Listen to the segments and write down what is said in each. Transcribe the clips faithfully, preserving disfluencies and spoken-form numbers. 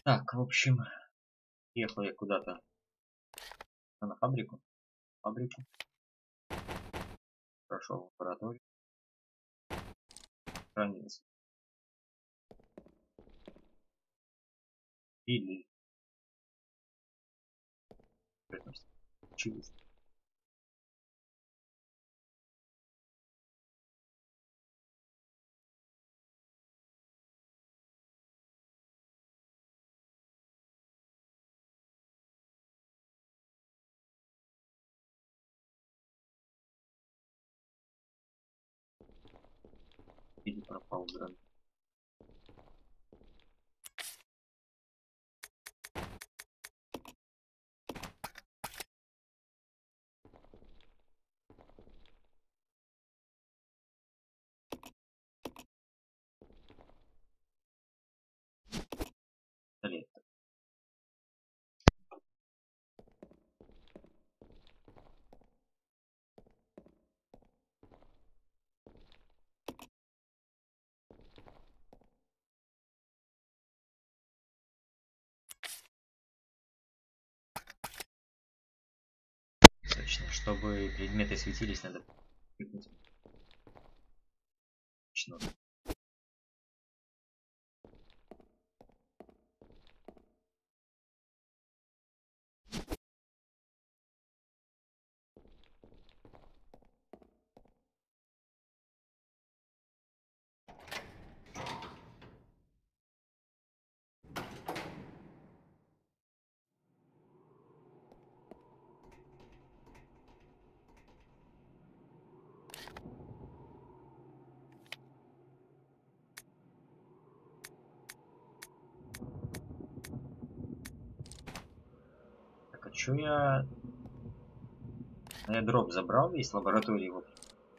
Так, в общем, ехал я куда-то на фабрику. Фабрику. Прошел в лабораторию. Хранился. Или учились. Или пропал грант. Лет. Точно, чтобы предметы светились, надо кликнуть. Точно. Так, а чё я... Я дроп забрал из лаборатории, вот.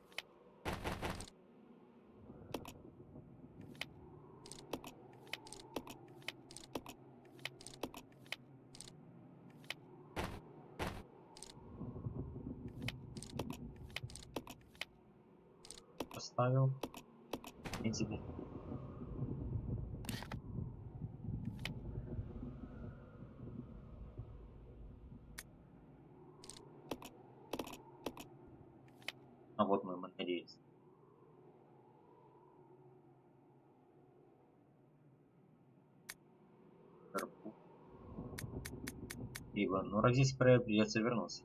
Поставил. В принципе. А вот мой монорельс. Ибо, ну раз здесь проект придется вернуться.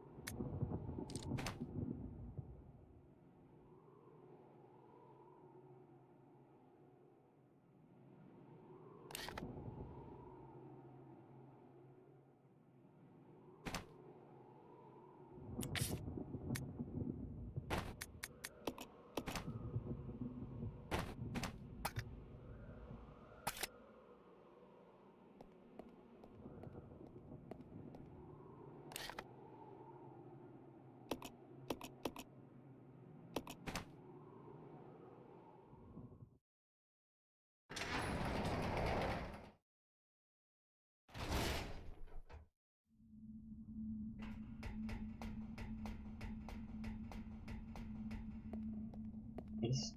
Здесь.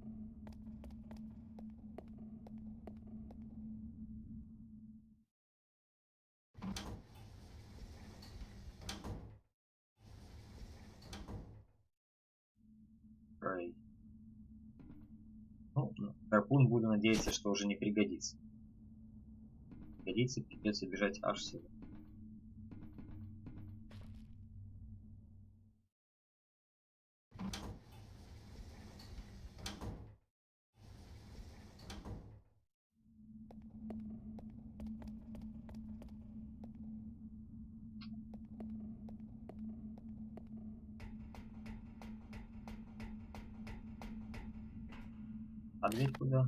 Ну, гарпун, буду надеяться, что уже не пригодится. Пригодится, придется бежать аж сюда. А дверь куда?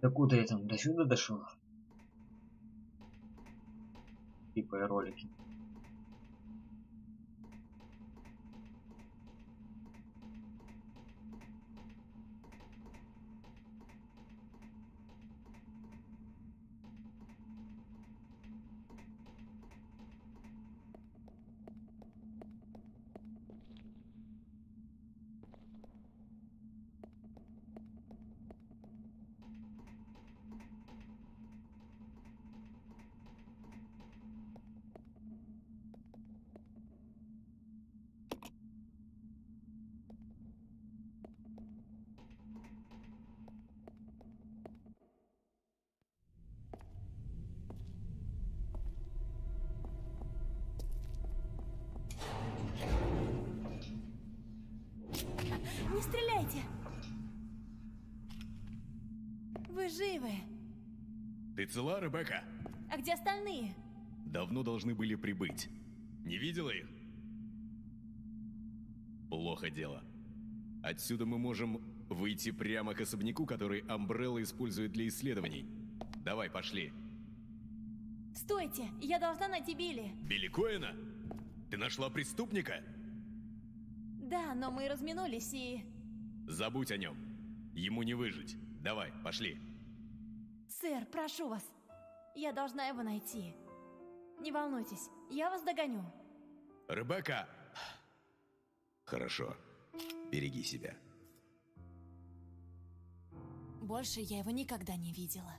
Докуда я там? До сюда дошел? Типа и ролики. Не стреляйте! Вы живы! Ты цела, Ребекка? А где остальные? Давно должны были прибыть. Не видела их? Плохо дело. Отсюда мы можем выйти прямо к особняку, который Амбрелла использует для исследований. Давай, пошли. Стойте! Я должна найти Билли! Билли Коэна? Ты нашла преступника? Да, но мы разминулись и... Забудь о нем. Ему не выжить. Давай, пошли. Сэр, прошу вас. Я должна его найти. Не волнуйтесь, я вас догоню. Ребекка! Хорошо. Береги себя. Больше я его никогда не видела.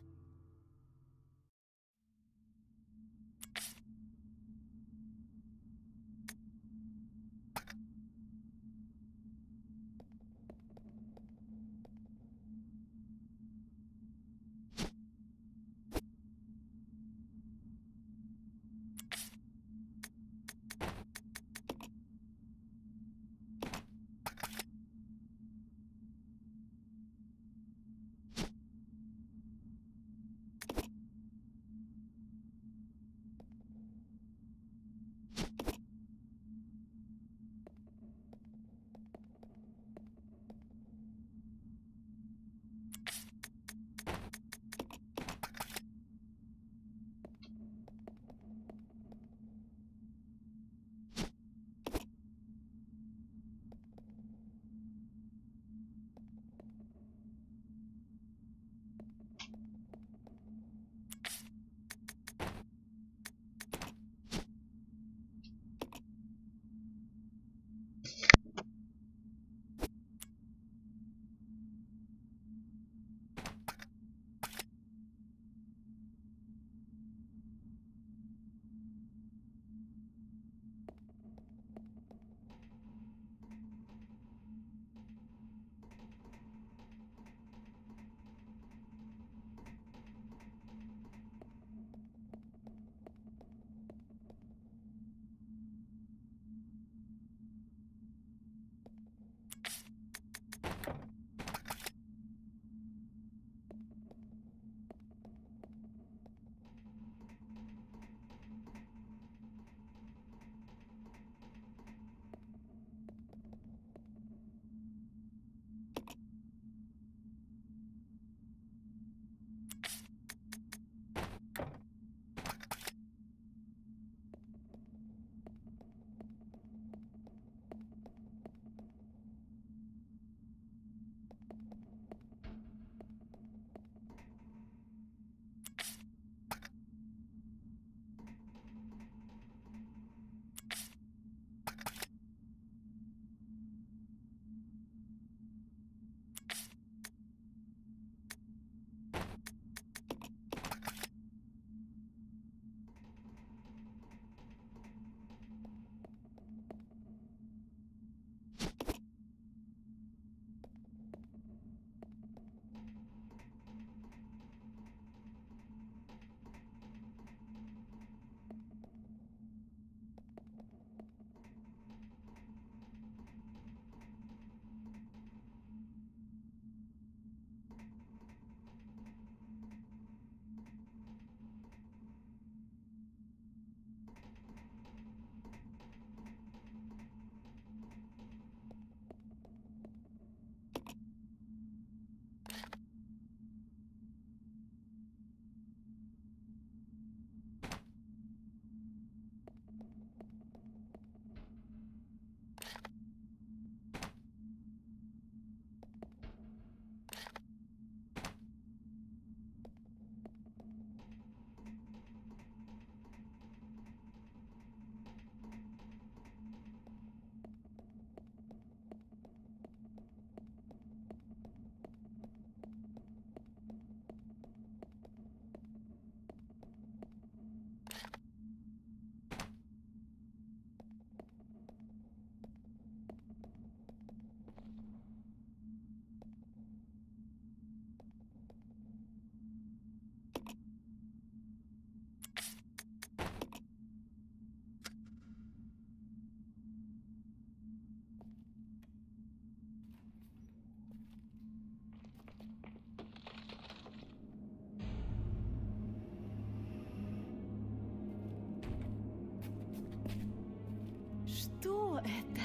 Кто это?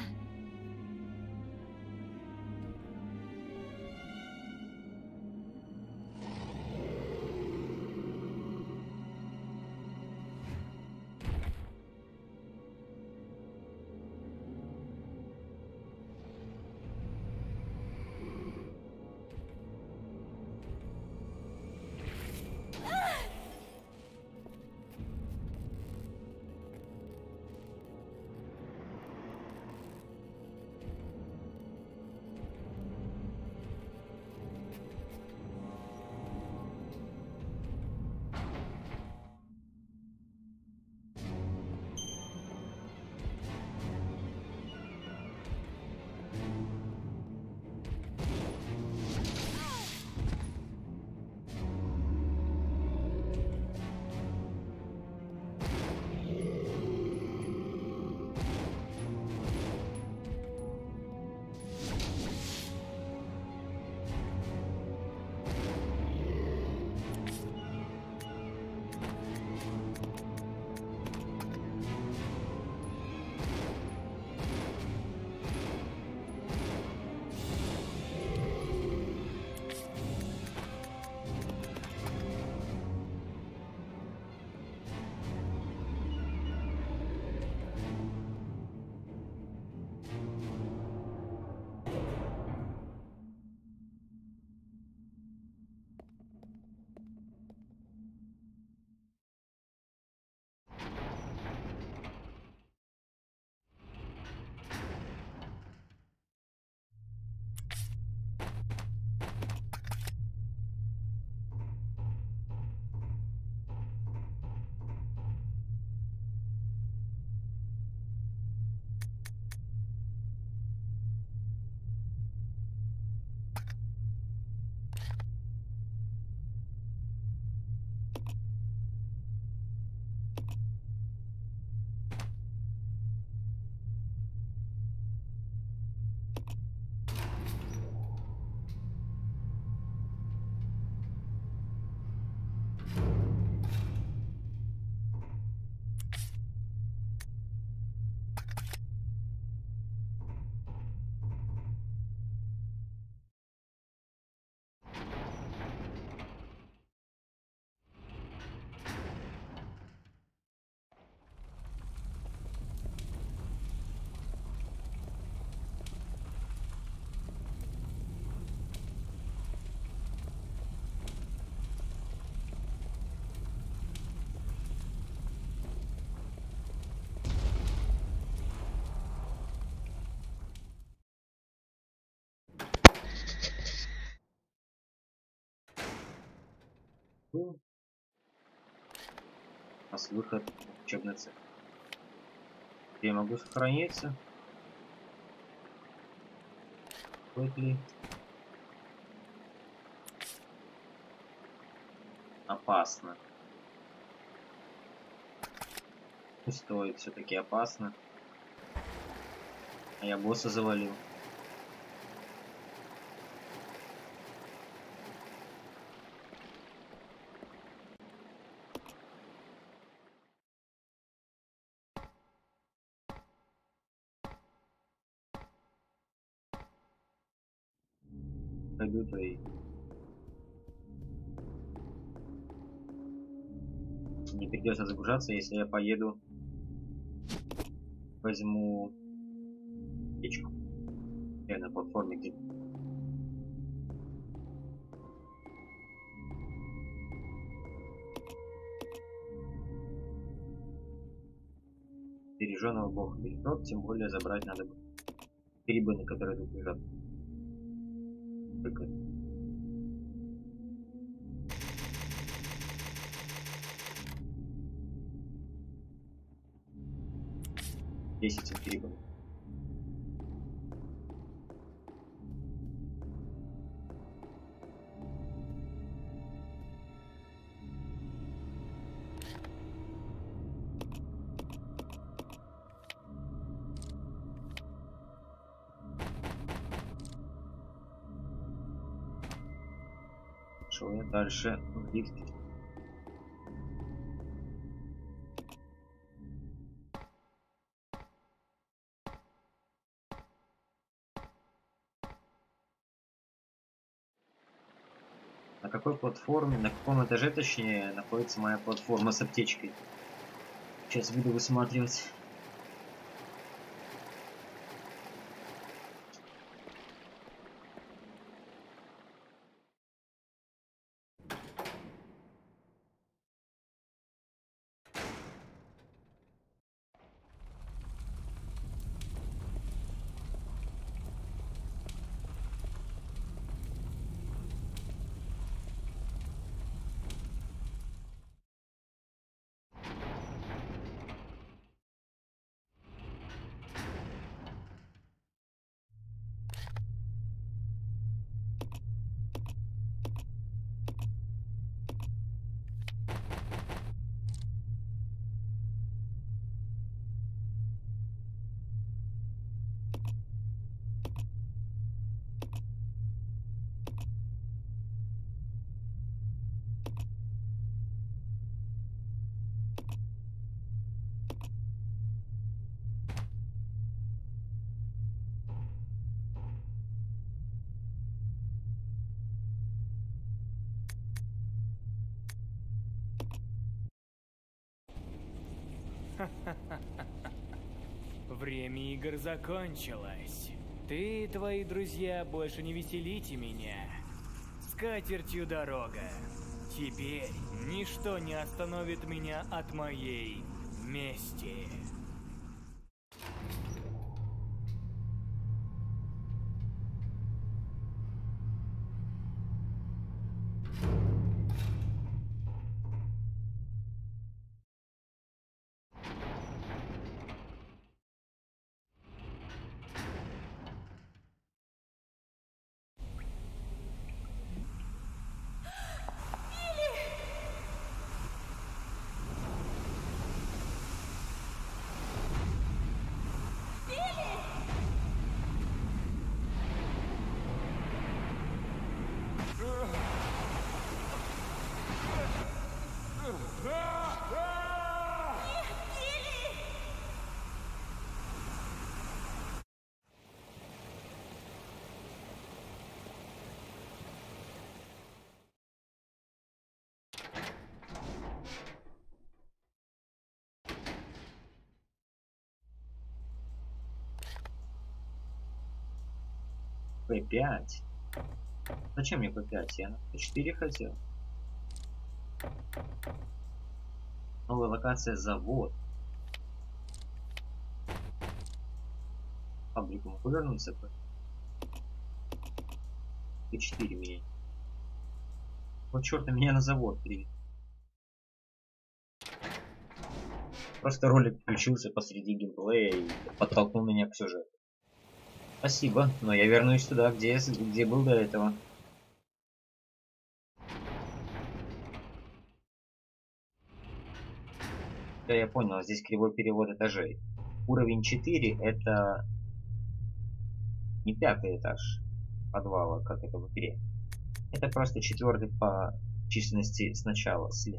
У нас выход в учебный цех. Я могу сохраниться. Стоит ли? Опасно. Не стоит, все-таки опасно. А я босса завалил. Пойду твои. Не придется загружаться, если я поеду, возьму печку. Я на платформе где. Береженого бога бережет, тем более забрать надо грибы, на которые тут лежат. Только десять грибов. Шел я дальше в лифт. какой платформе, на каком этаже, точнее, находится моя платформа с аптечкой. Сейчас буду высматривать. Время игр закончилось. Ты и твои друзья больше не веселите меня. С катертью дорога. Теперь ничто не остановит меня от моей мести. пэ пять. Зачем мне пэ пять? Я на пэ четыре хотел. Новая локация завод. Фабрику могу вернуться? пэ четыре меня. Вот черт, меня на завод привет. Просто ролик включился посреди геймплея и подтолкнул меня к сюжету. Спасибо, но я вернусь туда, где, где был до этого. Да, я понял, здесь кривой перевод этажей. Уровень четыре это не пятый этаж подвала, как это в игре. Это просто четвертый по численности сначала слева.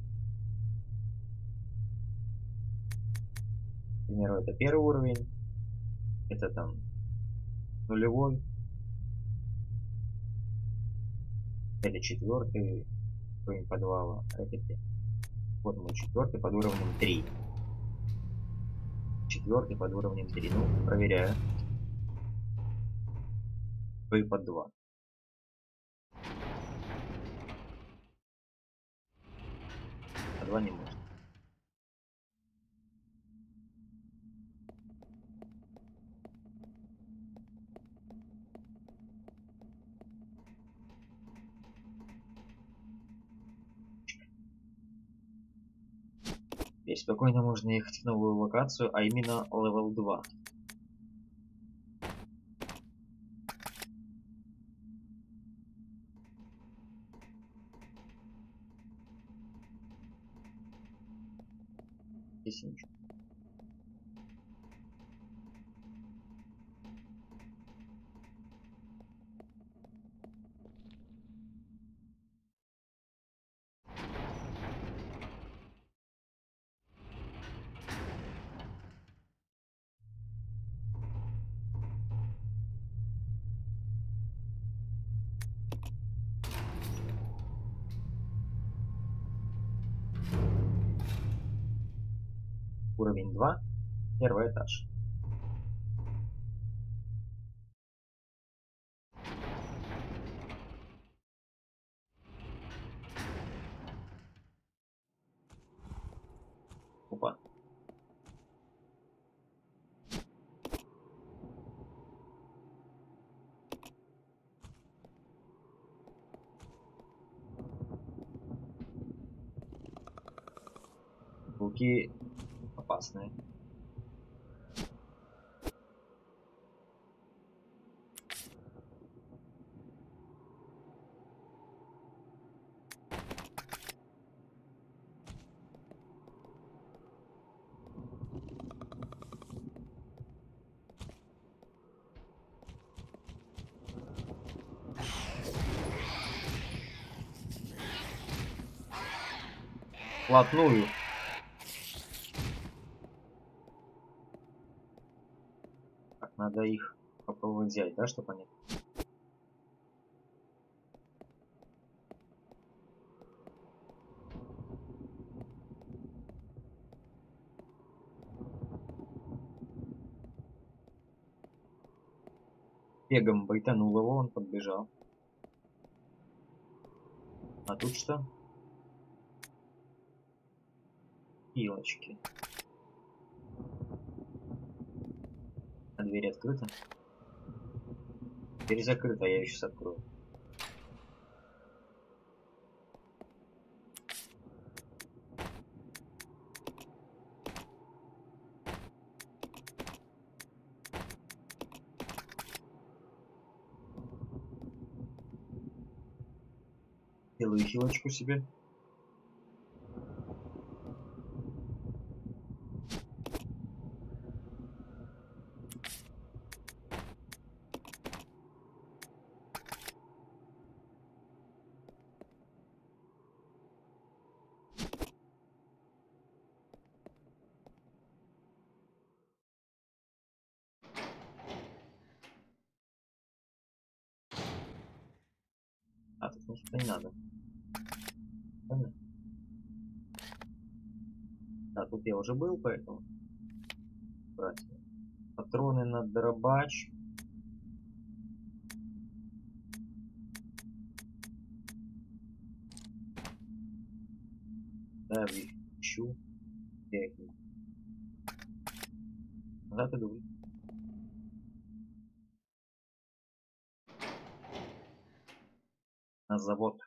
К примеру, это первый уровень. Это там нулевой. Это четвертый уровень подвала. Это пятый. Вот мой четвертый под уровнем три. Четвертый под уровнем три. Ну, проверяю. И под два. По два не может. Теперь спокойно можно ехать в новую локацию, а именно левел два. Здесь ничего. Уровень два. Первый этаж. Опа. Пауки опасные. Вплотную. Так, надо их попробовать взять, да, чтобы они... Бегом байтанул его, он подбежал. А тут что? Пилочки. А дверь открыта? Дверь закрыта, я ее сейчас открою. Делаю хилочку себе. А, тут ничего не надо. Понятно. Да, тут я уже был, поэтому... Брать. Патроны на дробач. Да, я их ищу. Я их... Назад иду. На завод.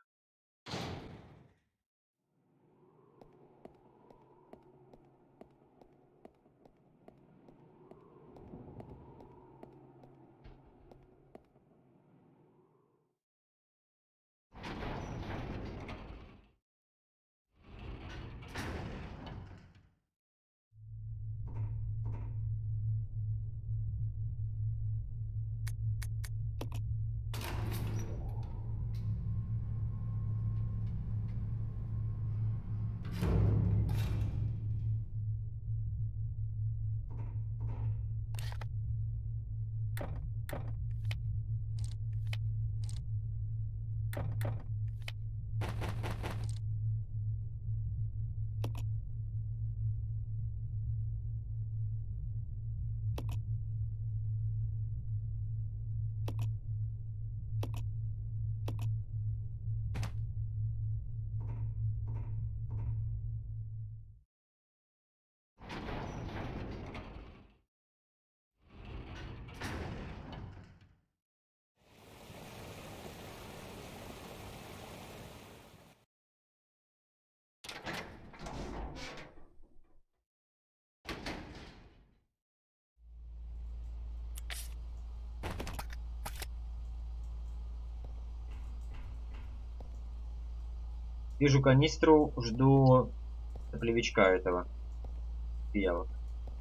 Вижу канистру, жду плевичка этого. Пиявок.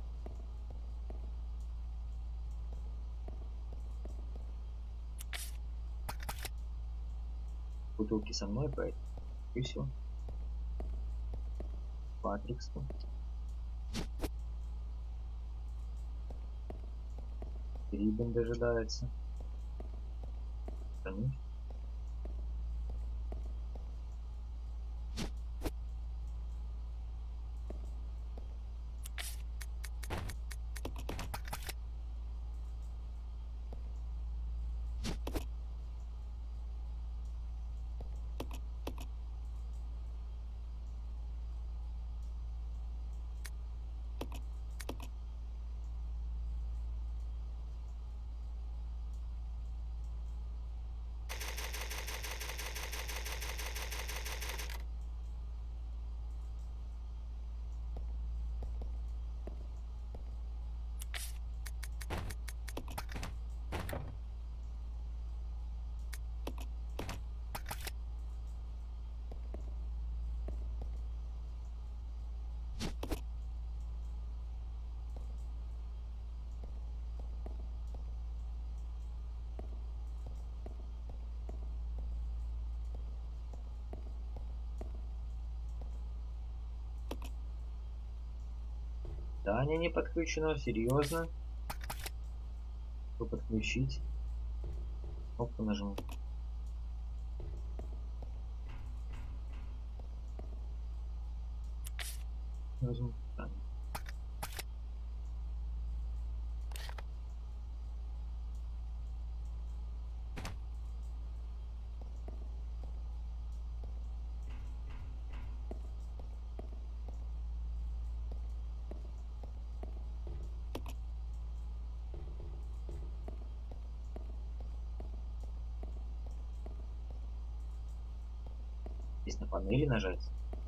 Бутылки со мной, поэтому и все. Патрикс. Рибен дожидается. Конечно. Питание не подключено, серьезно. Что подключить? Кнопку нажму. Нажму питание. Здесь на панели нажать.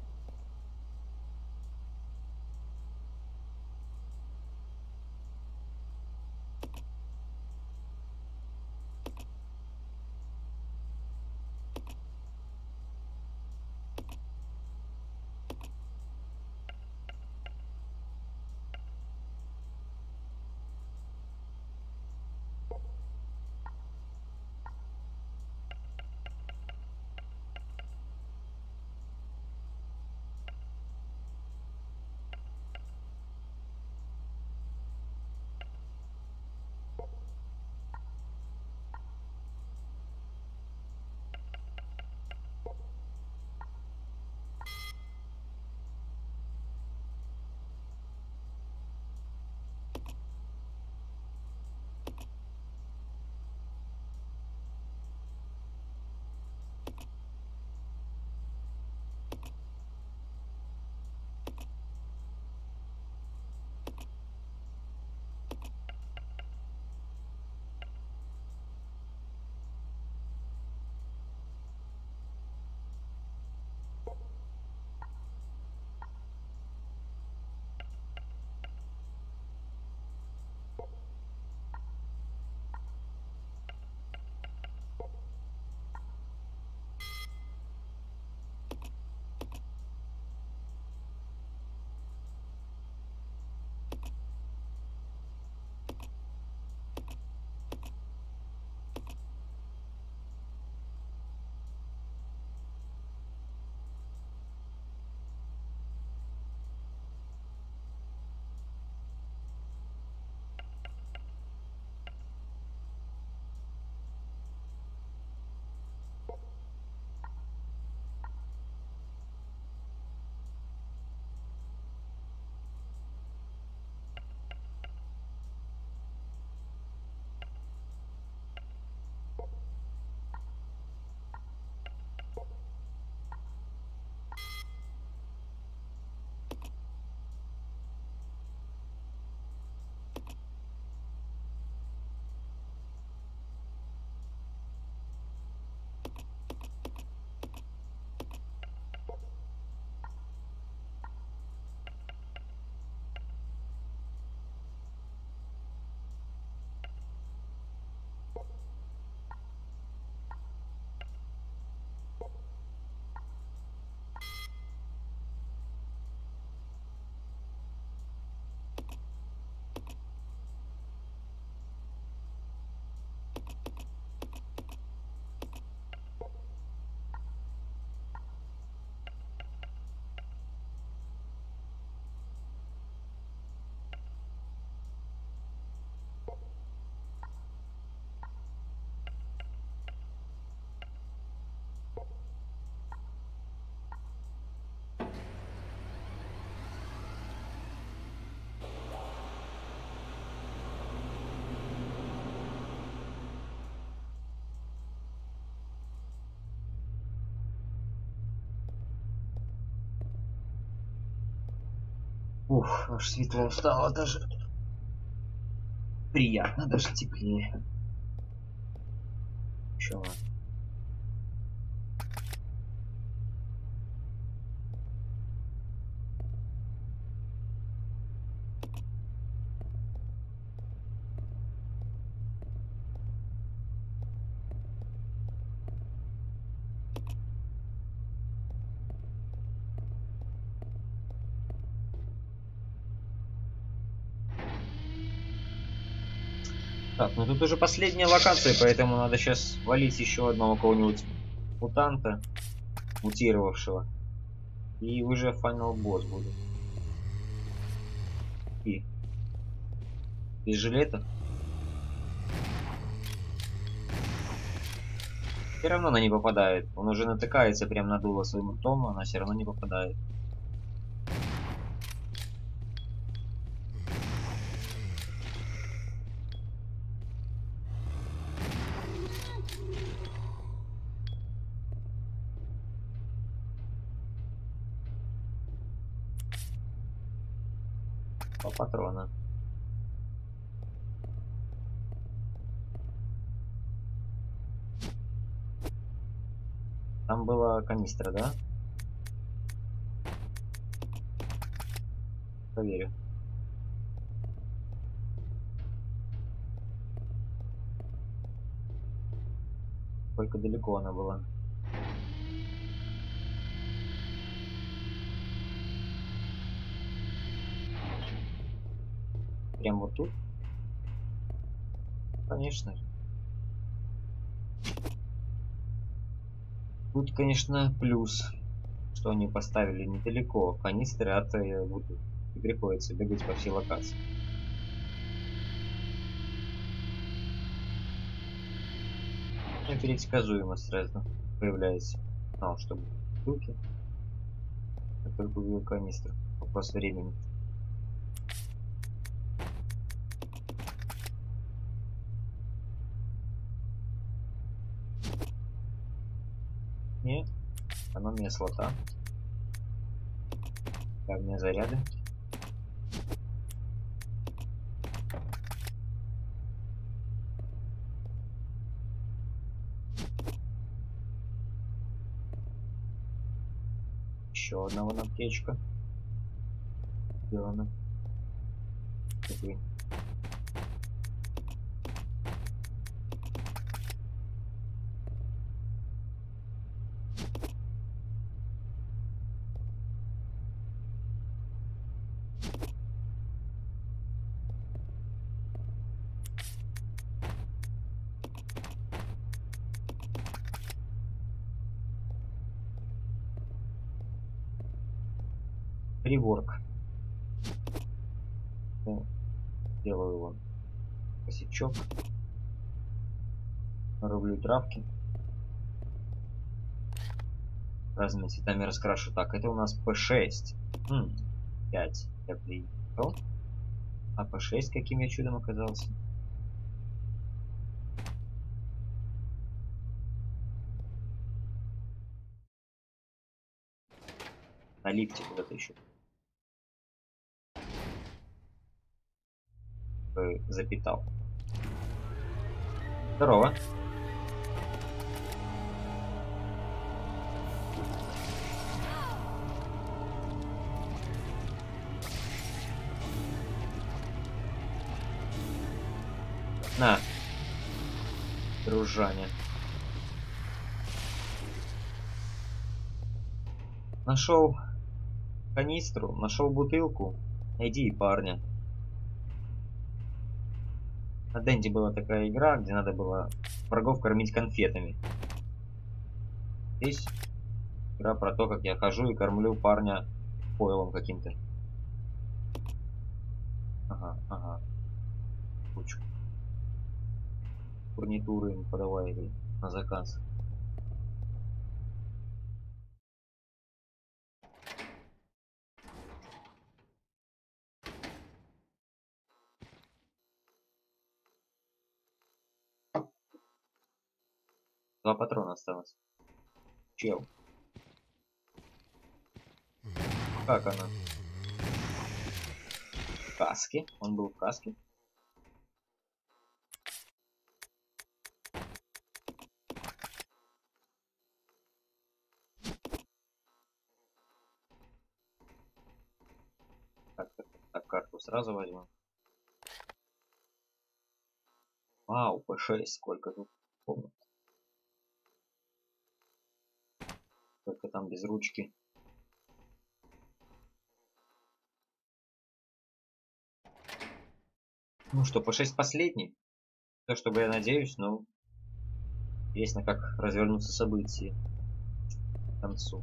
Ух, аж светло стало, даже приятно, даже теплее. Чё? Так, ну тут уже последняя локация, поэтому надо сейчас валить еще одного кого-нибудь мутанта, мутировавшего. И уже финал босс будет. И Без жилета. Все равно она не попадает. Он уже натыкается прям на дуло своим ртом, но она все равно не попадает. По патрона. Там была канистра, да? Проверю. Сколько далеко она была? Прям вот тут? Конечно же. Тут, конечно, плюс, что они поставили недалеко канистры от бутылки. И приходится бегать по всей локации. Непредсказуемость сразу появляется. А, чтобы бутылки. Как только увидел канистру. Вопрос времени. Нет. Экономия слота. Камня заряды. Еще одна вон аптечка. Сделана. Такой. Реворк. Делаю вон косячок. Рублю травки. Разными цветами раскрашу. Так, это у нас пэ шесть. Хм, пять. Я приехал. А пэ шесть каким я чудом оказался? На лифте куда-то еще. Запитал. Здорово. На, дружане. Нашел канистру, нашел бутылку. Найди и парня. На Денди была такая игра, где надо было врагов кормить конфетами. Здесь игра про то, как я хожу и кормлю парня пойлом каким-то. Ага, ага. Кучу. Фурнитуры им подавали на заказ. Два патрона осталось. Чел. Как она? В каске? Он был в каске? Так, так, так, карту сразу возьму. Вау, пэ шесть, сколько тут комнат. Только там без ручки. Ну что, пэ шесть последний. То, чтобы я надеюсь, но интересно, как развернутся события к концу.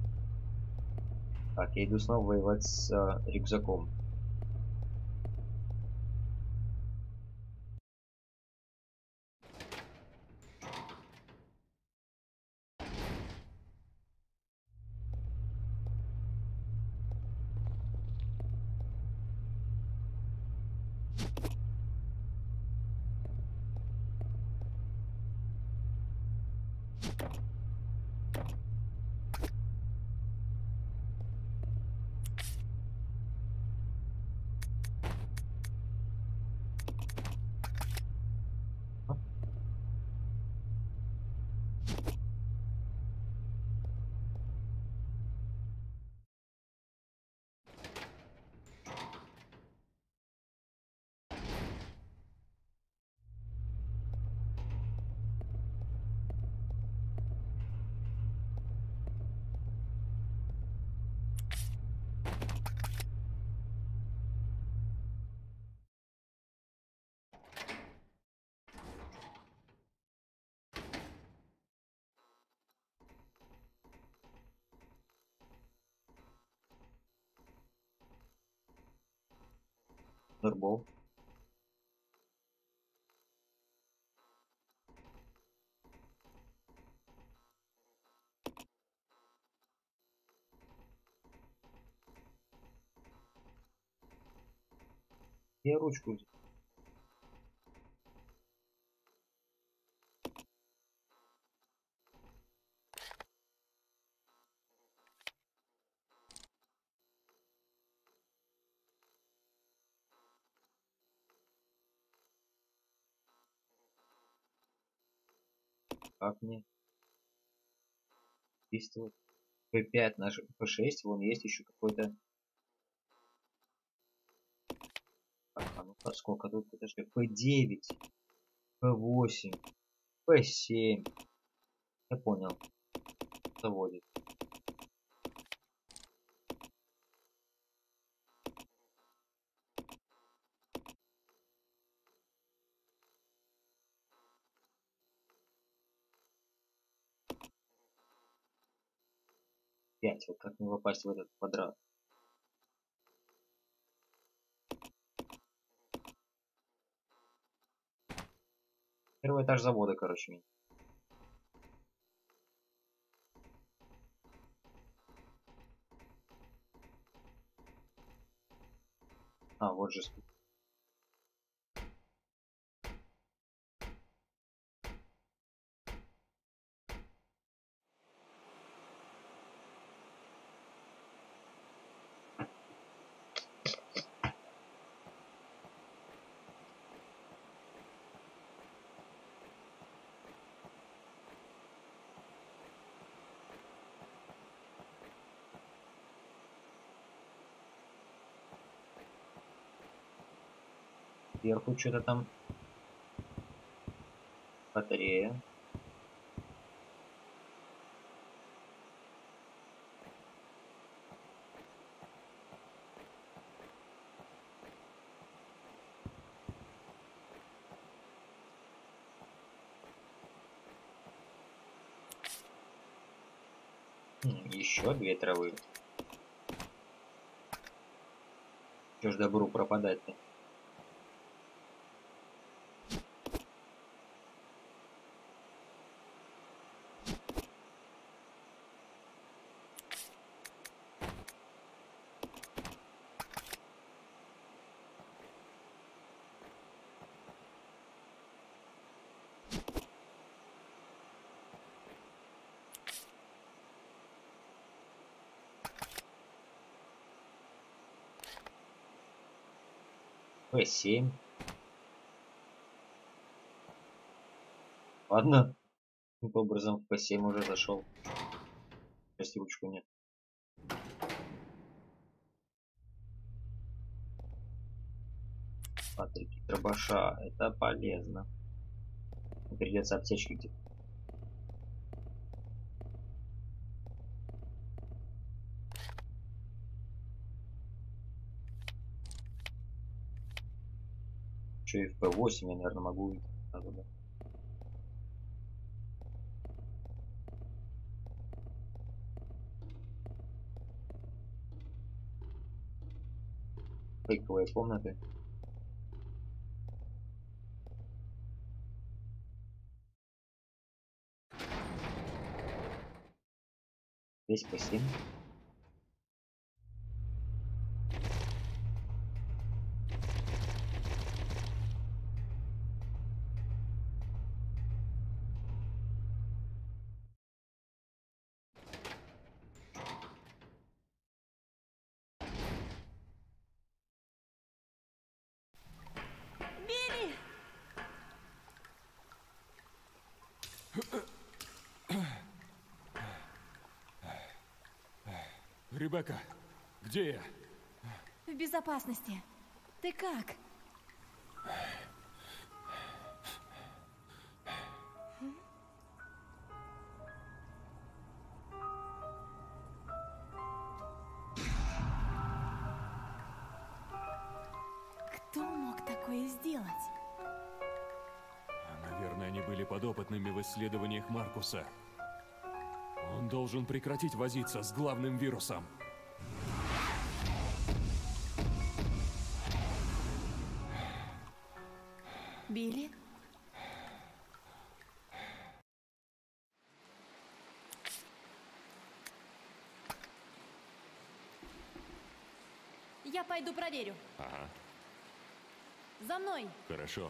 Так, я иду снова воевать с э, рюкзаком. Нурбол. Я ручку. Как мне действовать? пэ пять на пэ шесть, вон есть еще какой-то. А ну сколько тут? Подожди, пэ девять, пэ восемь, пэ семь. Я понял. Заводит. пять. Вот как мне попасть в этот квадрат? Первый этаж завода, короче. А, вот же. Сверху что-то там. Батарея. Еще две травы. Что ж добру пропадать-то? пэ семь. Ладно. Каким-то образом в пэ семь уже зашел. Сейчас ручку нет. Патрики дробаша. Это полезно. Придется аптечки где-то. И в пэ восемь я, наверное, могу уйти. Фейковые комнаты. Здесь пэ семь. Ребекка, где я? В безопасности. Ты как? Кто мог такое сделать? Наверное, они были подопытными в исследованиях Маркуса. Он должен прекратить возиться с главным вирусом. Билли? Я пойду проверю. Ага, За мной! хорошо.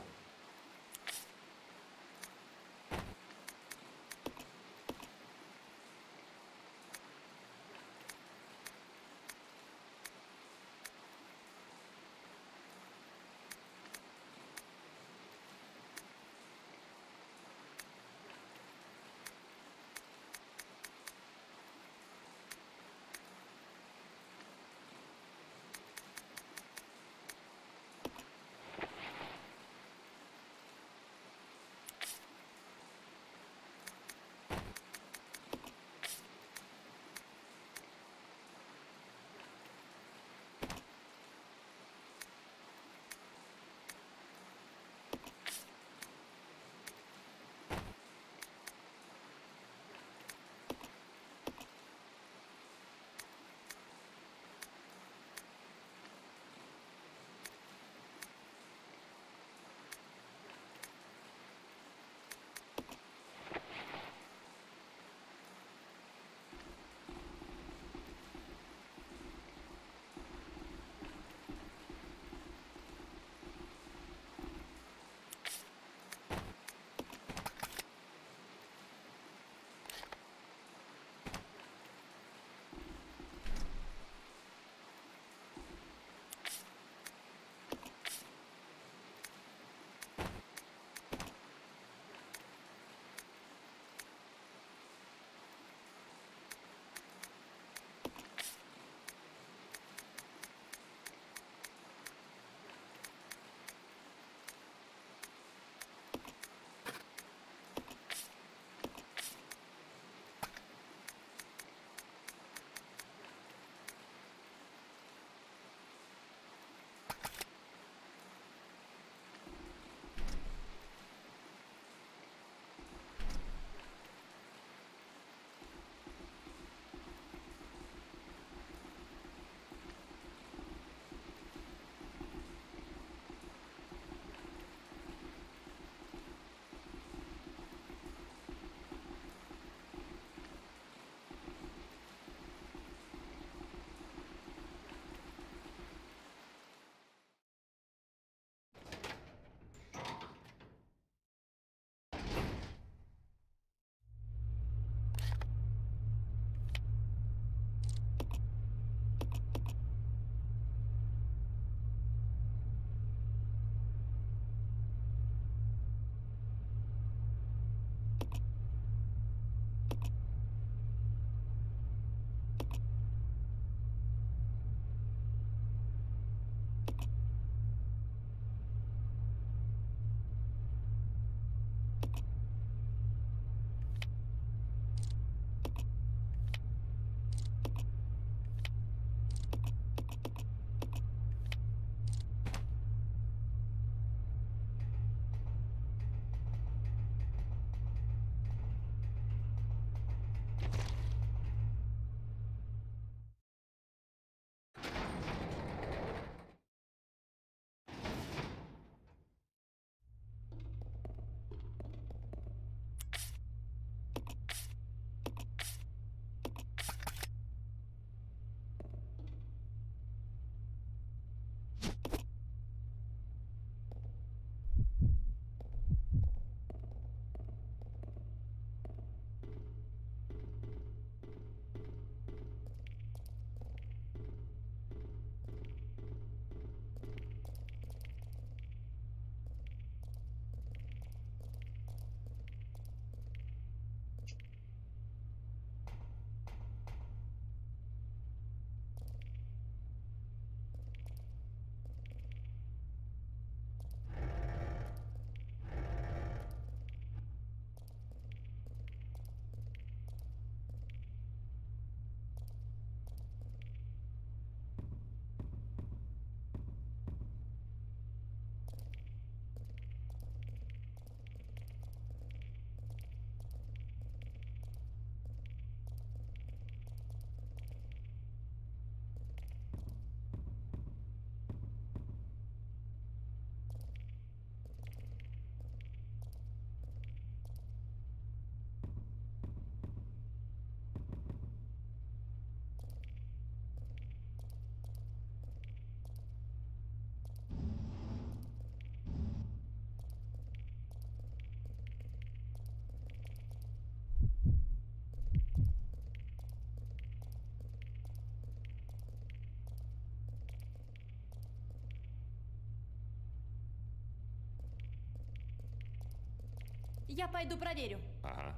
Я пойду проверю. Ага.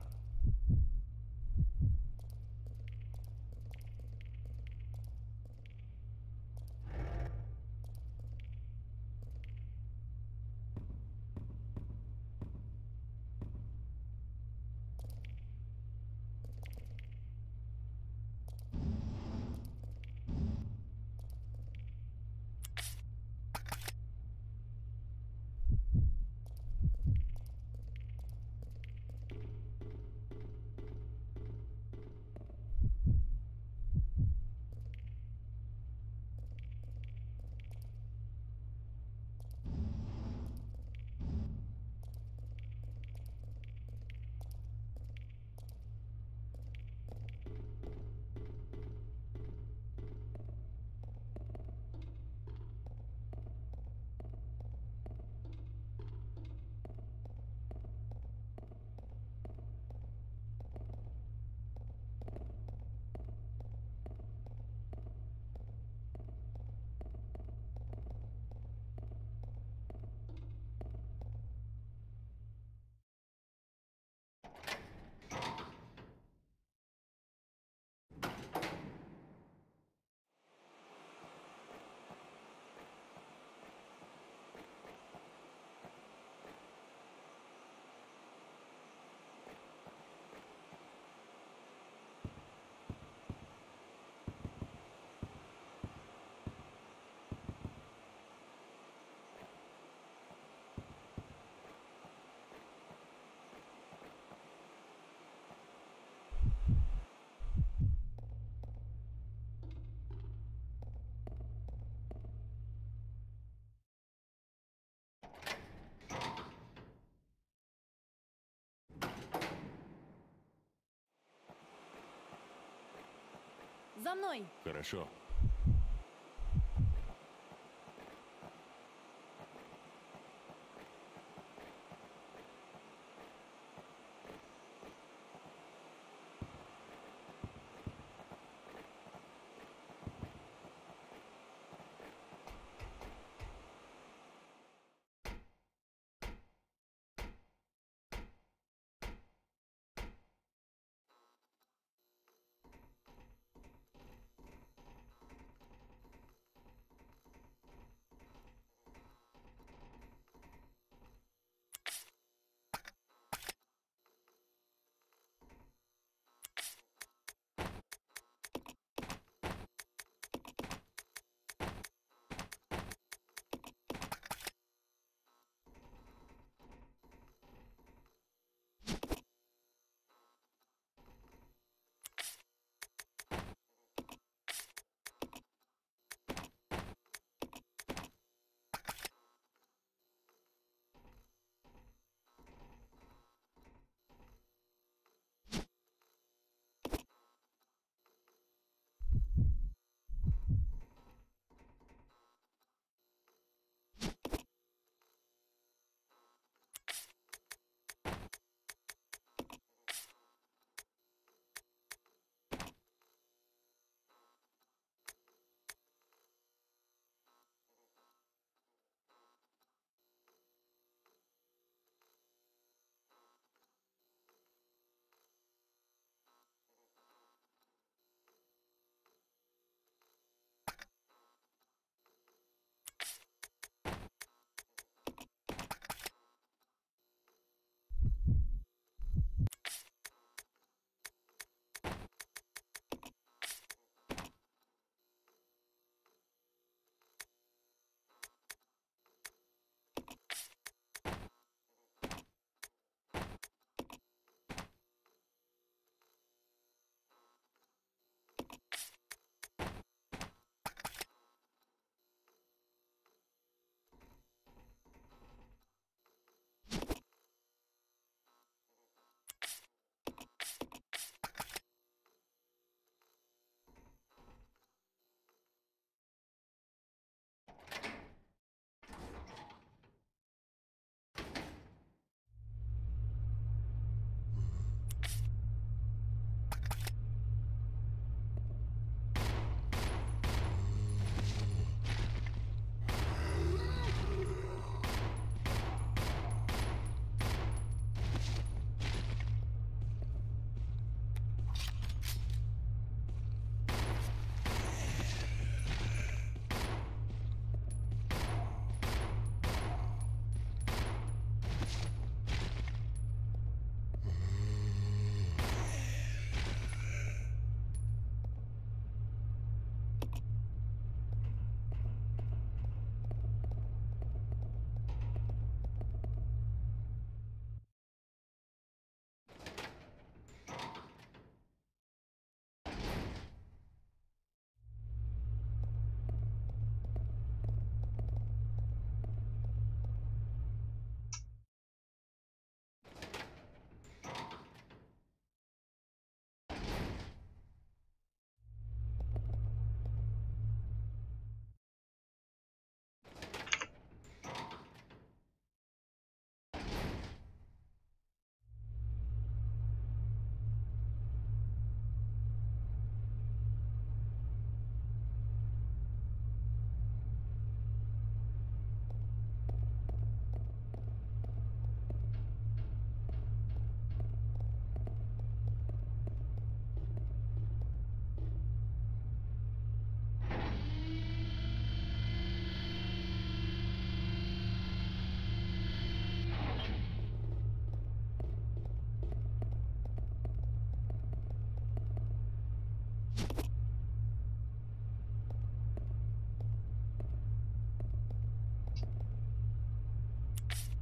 За мной! Хорошо.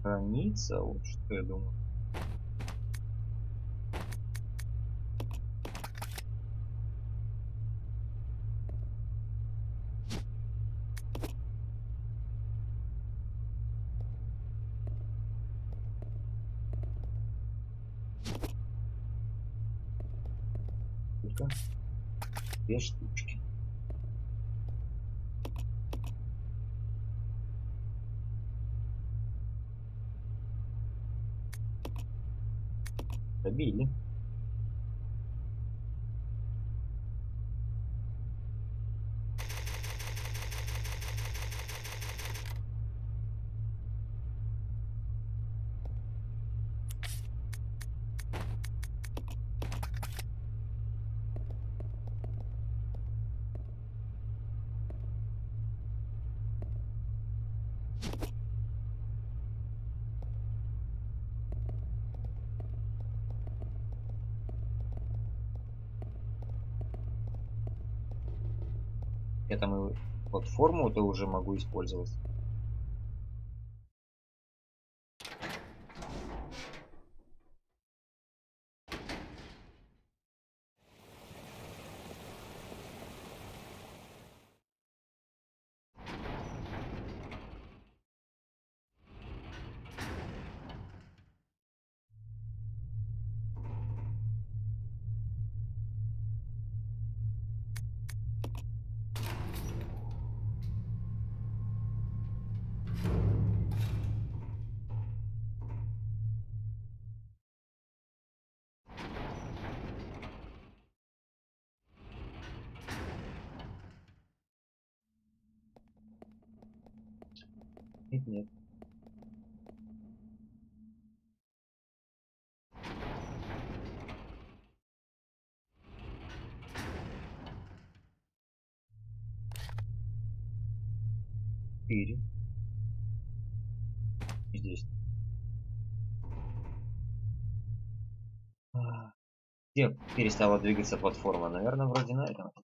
Граница, вот что я думаю. Только две штучки. Добили. Я там и платформу-то уже могу использовать. Нет, нет. Четыре. Здесь. Где перестала двигаться платформа? Наверное, вроде на этом.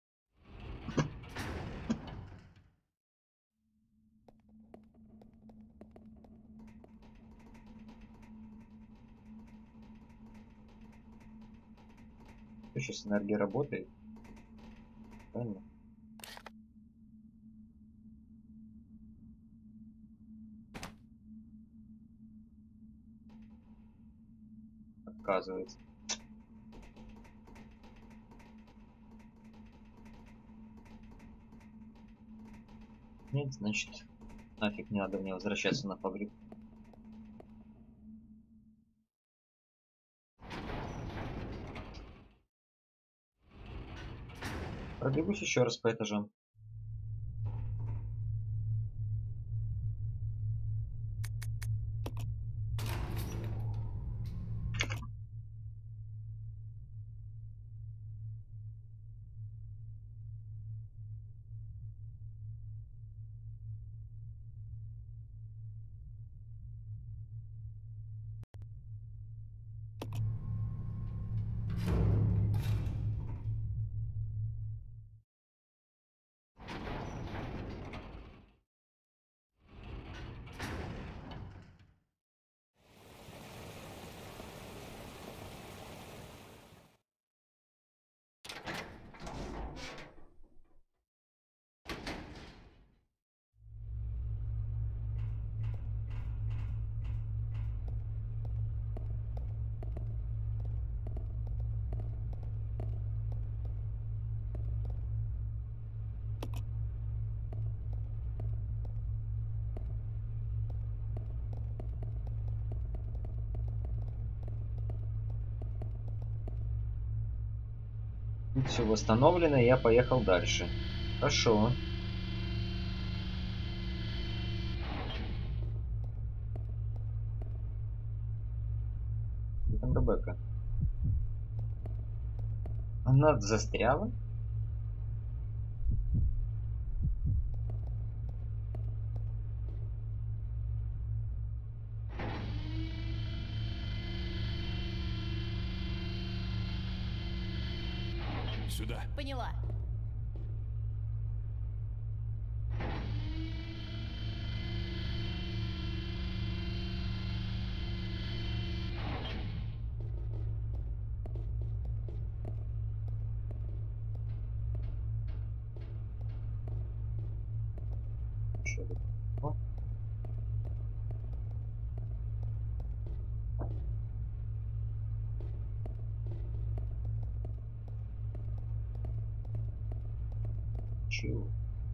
Сейчас энергия работает. Правильно? Отказывается. Нет, значит, нафиг не надо мне возвращаться на фабрику. Пробегусь еще раз по этажам. Все восстановлено, и я поехал дальше. Хорошо. Где там Ребекка? Она застряла? Сюда. Поняла. Чего?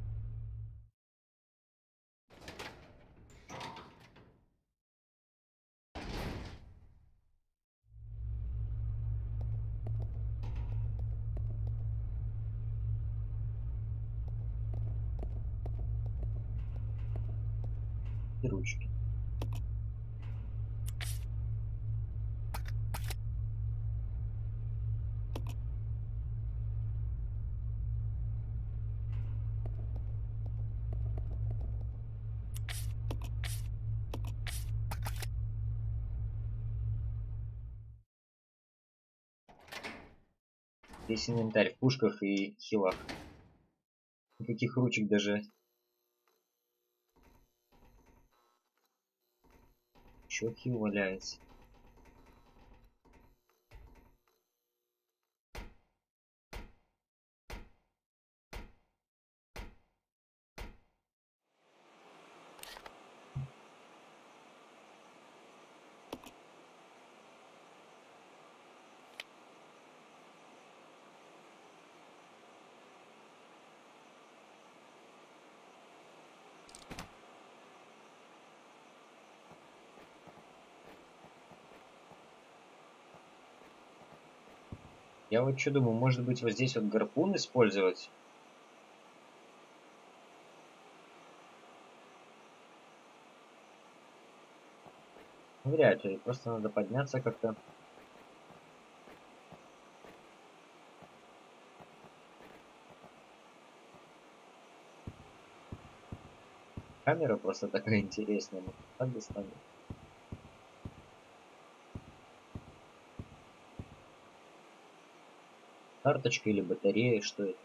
И ручки. Весь инвентарь в пушках и хилах. Никаких ручек даже. Еще хил валяется. Я вот что думаю, может быть вот здесь вот гарпун использовать? Вряд ли, просто надо подняться как-то. Камера просто такая интересная, ну, так достанет. Карточка или батарея, что это?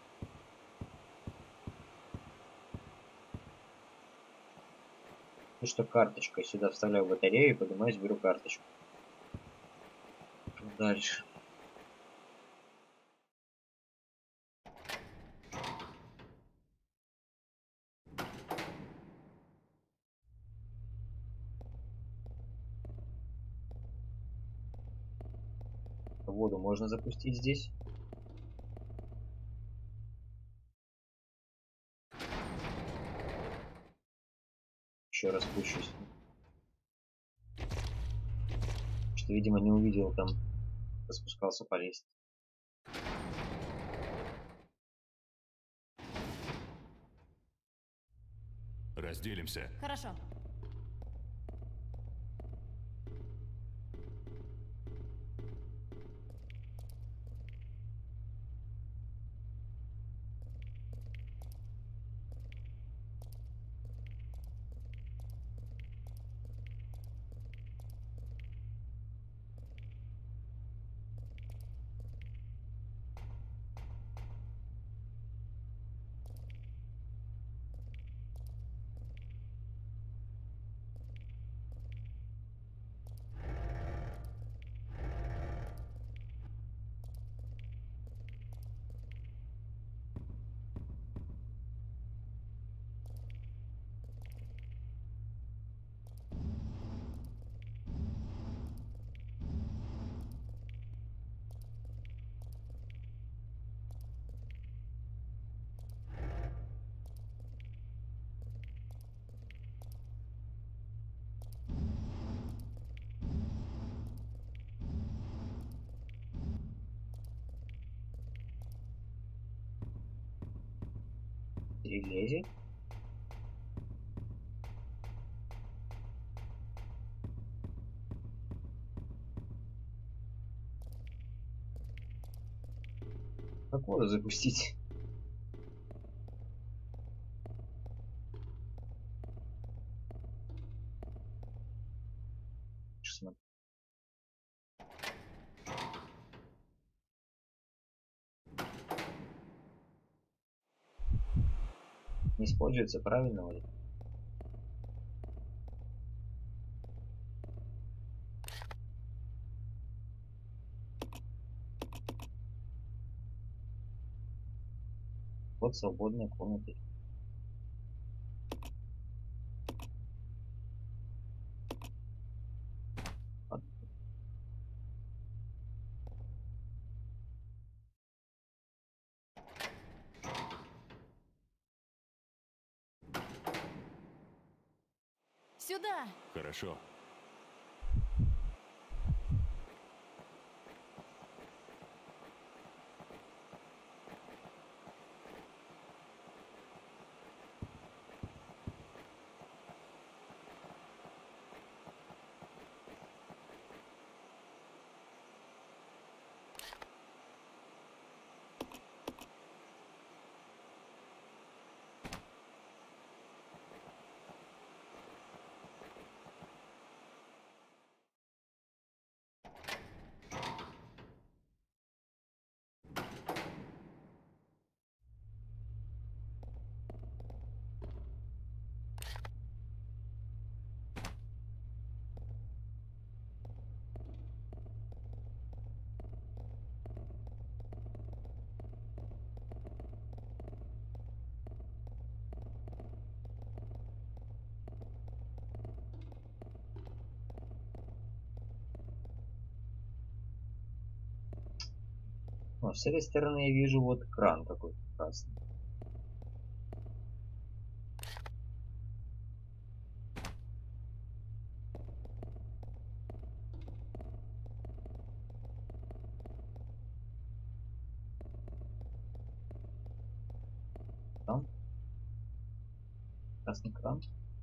И что карточка? Сюда вставляю батарею, поднимаюсь, беру карточку. Дальше. Воду можно запустить здесь. Еще раз спущусь. Что, видимо, не увидел там, спускался по лестнице. Разделимся. Хорошо. Лезет. Как воду запустить? Смотри. Не используется правильно ли? Вот свободная комната. Сюда! Хорошо. О, с этой стороны я вижу вот кран какой-то красный. Там красный кран.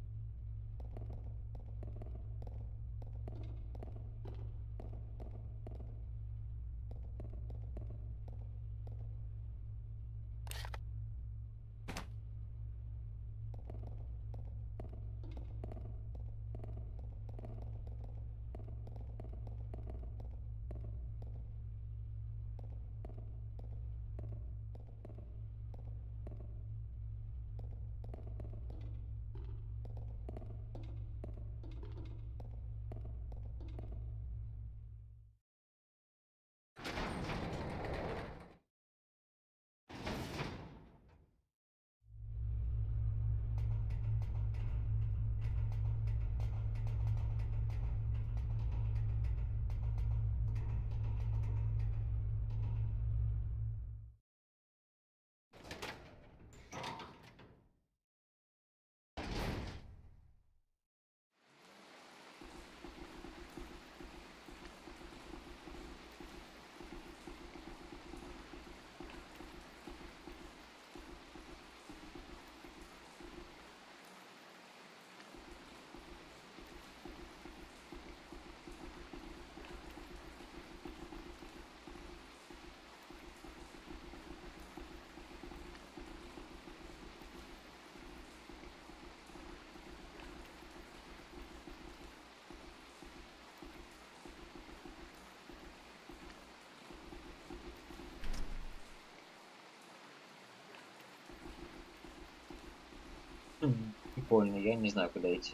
Хм, прикольно, я не знаю, куда идти.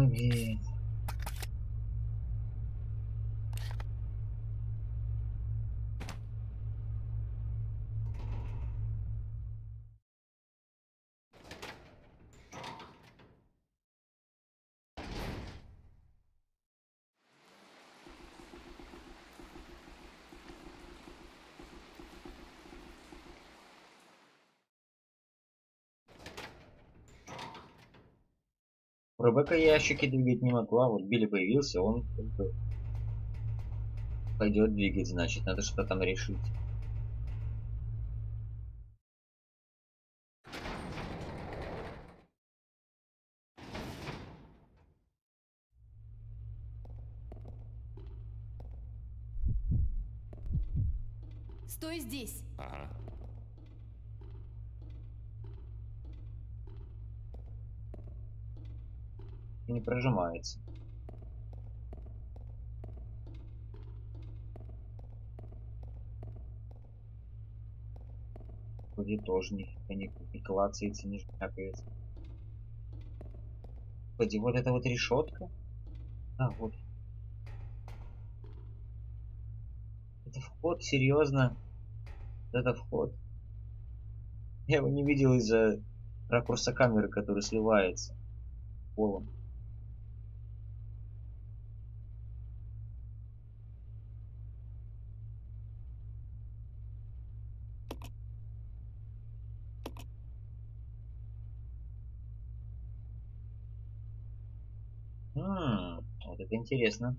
Ой, блин. Ребекка ящики двигать не могла, вот Билли появился, он как бы пойдет двигать, значит, надо что-то там решить. Стой здесь. Ага. И не прожимается. Вроде тоже не, не, не клацается, не жмякается. Господи, вот это вот решетка. А, вот. Это вход, серьезно? Это вход. Я его не видел из-за ракурса камеры, который сливается с полом. М-м, вот это интересно.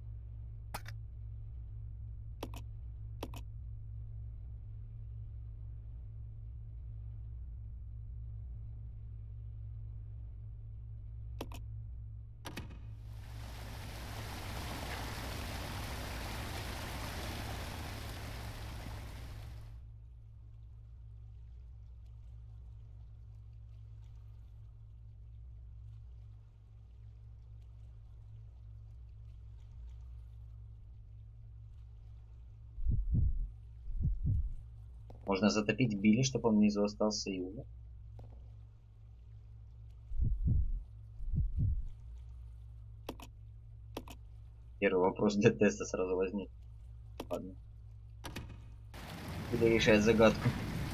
Можно затопить Билли, чтобы он внизу остался и умер. Первый вопрос для теста сразу возник. Ладно. Буду решать загадку.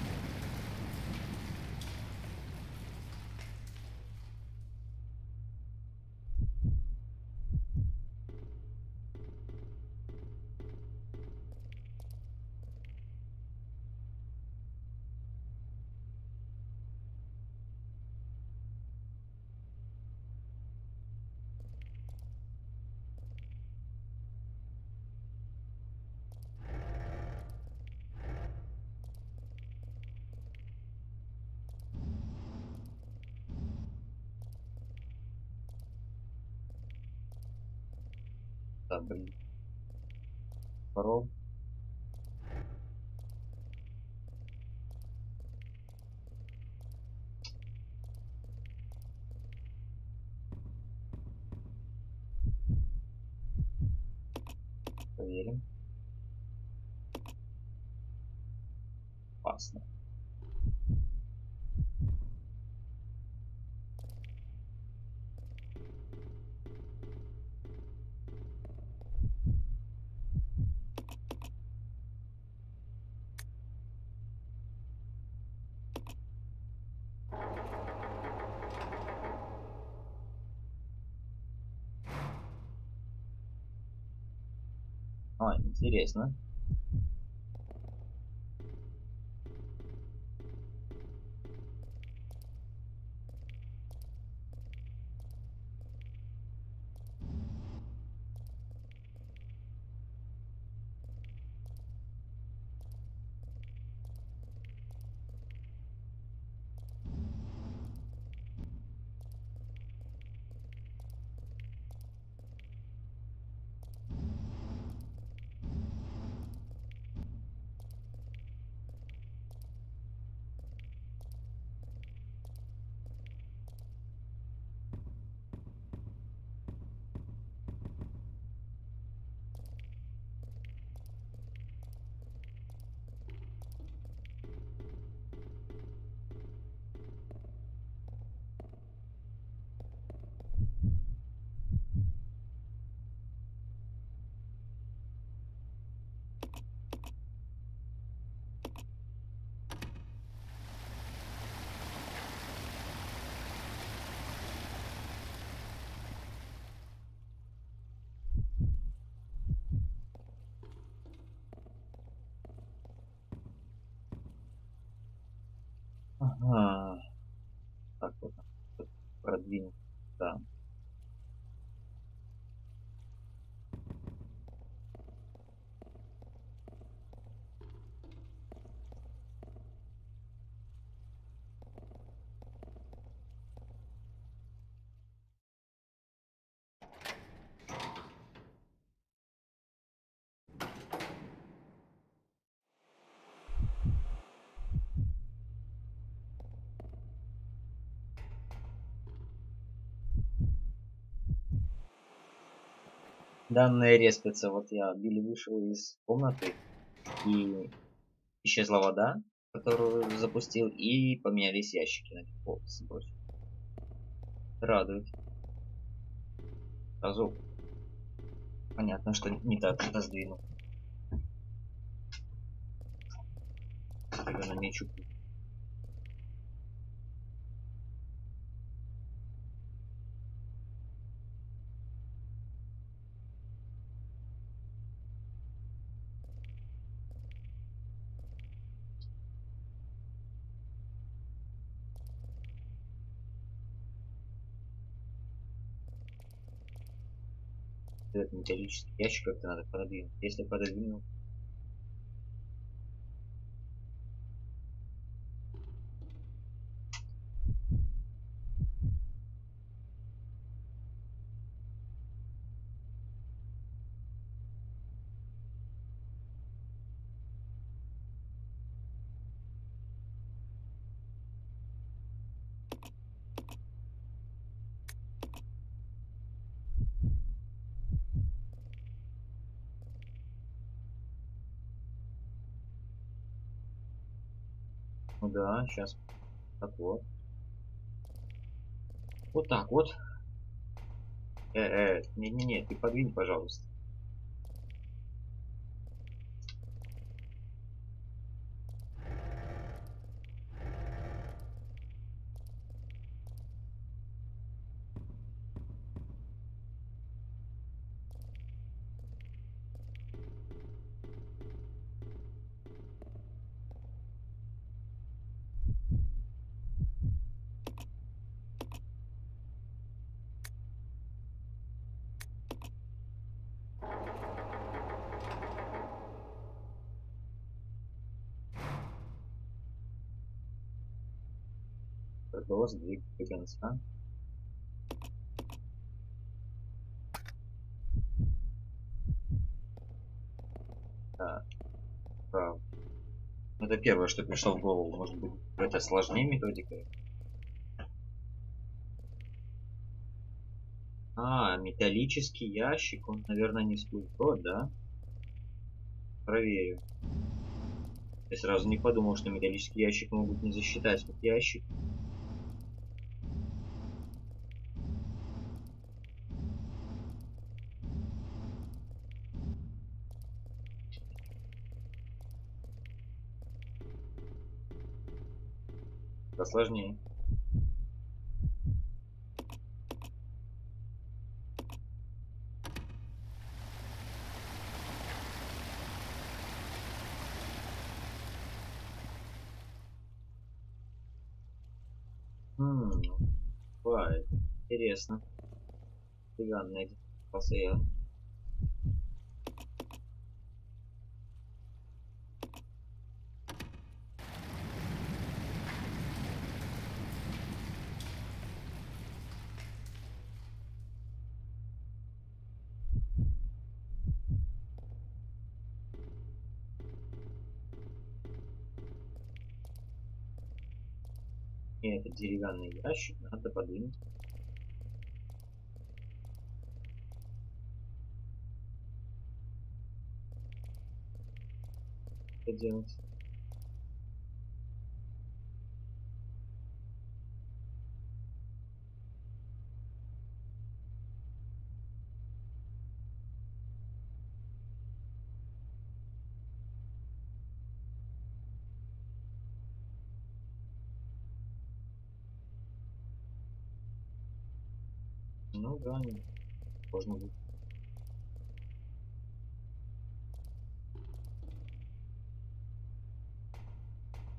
Да, блин. Парол. Проверим. Опасно. А, интересно. Ага. Так вот. Продвинуть. Да. Данные респятся. Вот я Билли вышел из комнаты, и исчезла вода, которую запустил, и поменялись ящики на пол сбросил. Радует. Сразу понятно, что не так раздвинул. Тогда намечу. Этот металлический ящик как-то надо продвинуть. Если пододвину. Ну да, сейчас. Так вот. Вот так вот. Э, э, не-не-не, ты подвинь, пожалуйста. Продолжить двигать до конца. Так. Правда. Это первое, что пришло в голову. Может быть, это сложнее методика. А, металлический ящик, он, наверное, не всплывет, да? Проверю. Я сразу не подумал, что металлический ящик могут не засчитать как ящик. Это сложнее. Хм, бывает. Интересно. Фиганная посеял. И этот деревянный ящик надо подвинуть. Что делать? Ну да, не можно будет.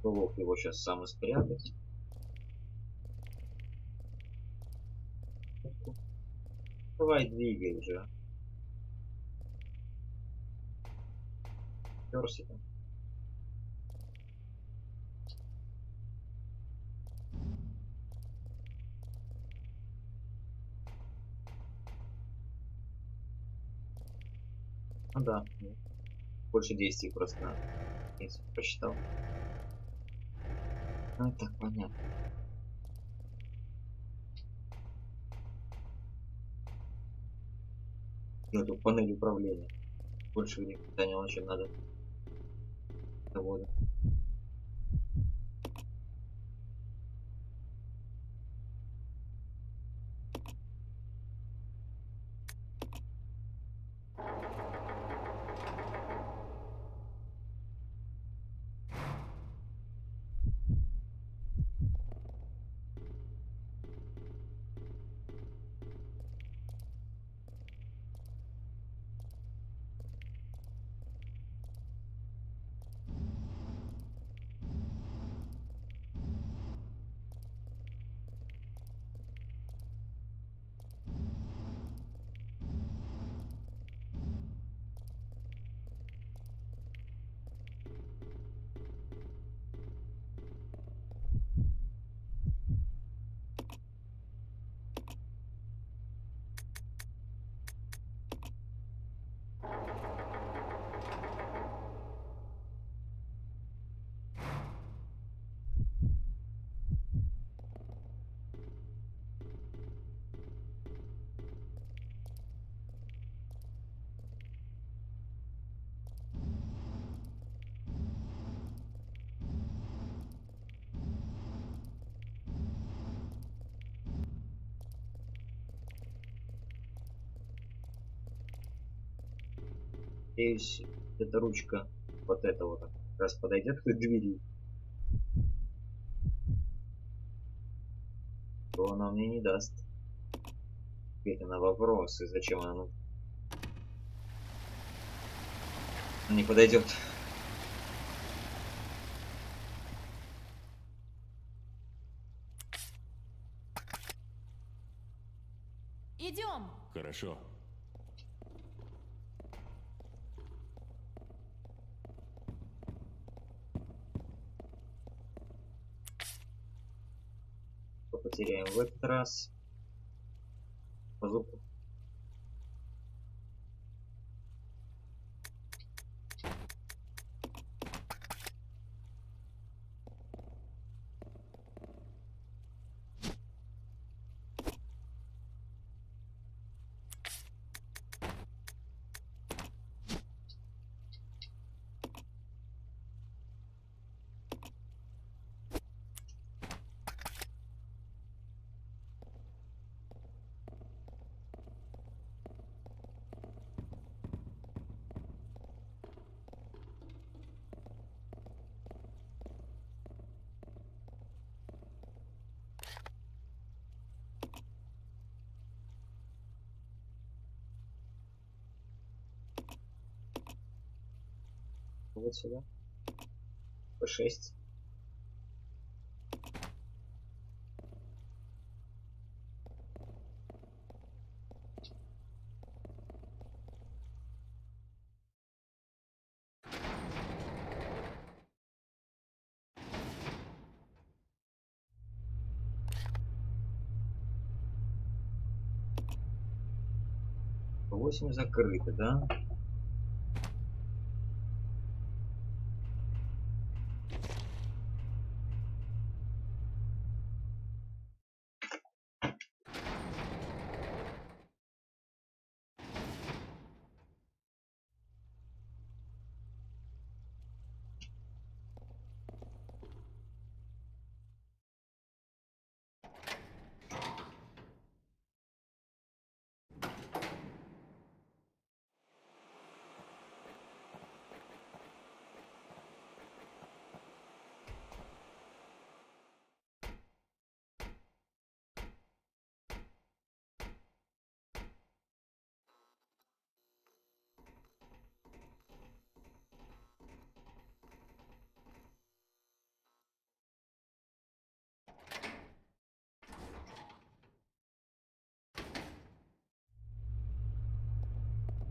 Полок его сейчас сам и спрятать. Давай двигай уже. Перси там. Ну да. Больше действий просто надо. В принципе, посчитал. Ну так понятно. Эту панель управления. Больше времени заняло, чем надо. Завода. Надеюсь, эта ручка вот эта вот как раз подойдет к двери. То она мне не даст ответа на вопросы, зачем она нужна. Не подойдет. Идем. Хорошо. Потеряем в этот раз. Базуку. Вот сюда. По шесть. восемь закрыто, да?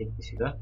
Теперь сюда.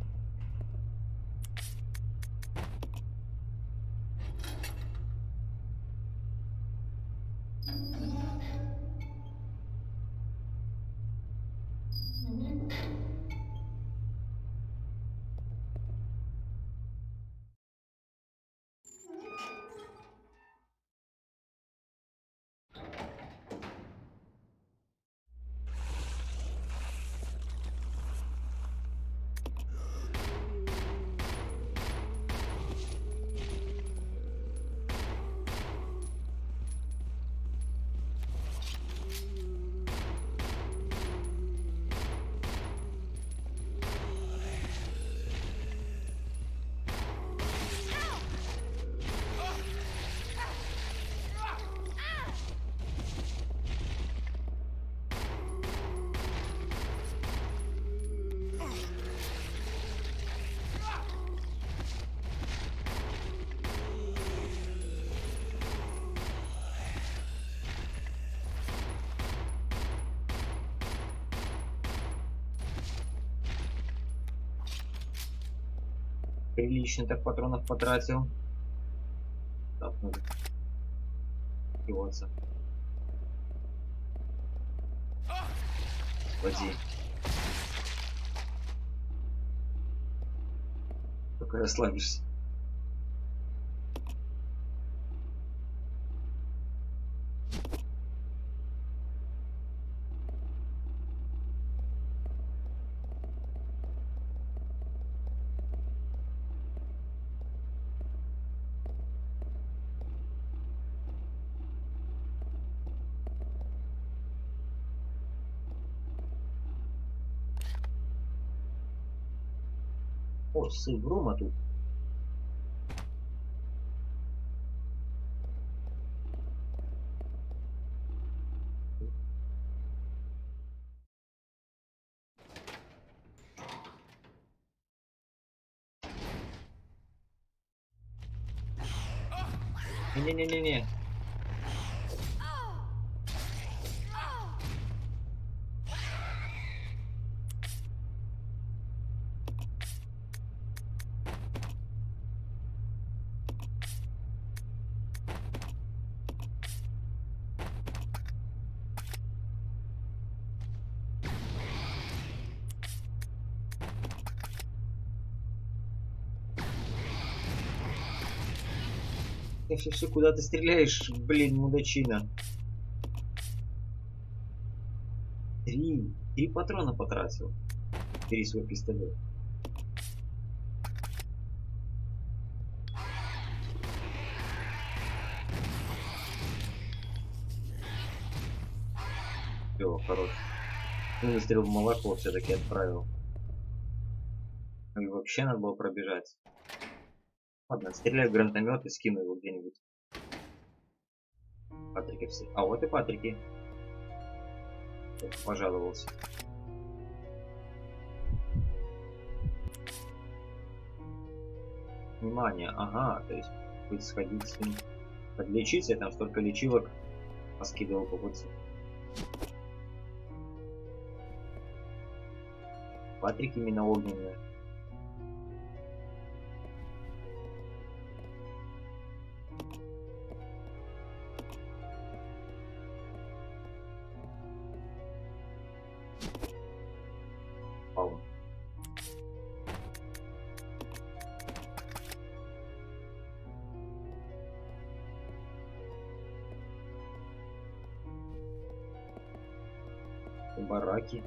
Прилично так патронов потратил. Так, надо пиваться. Господи. Только расслабишься. О, сыврома тут. Не-не-не-не-не. Все, все, куда ты стреляешь, блин, мудачина? Три. Три патрона потратил. Бери свой пистолет. Все, хорош. Выстрел в молоко все-таки отправил. И вообще надо было пробежать. Ладно, стреляй в гранатомет и скину его где-нибудь. Патрики все. А вот и Патрики. Пожаловался. Внимание, ага, то есть будет сходить с ним. Подлечиться, я там столько лечилок поскидывал по пути. Патрики именно огненные. Пау. Бараки.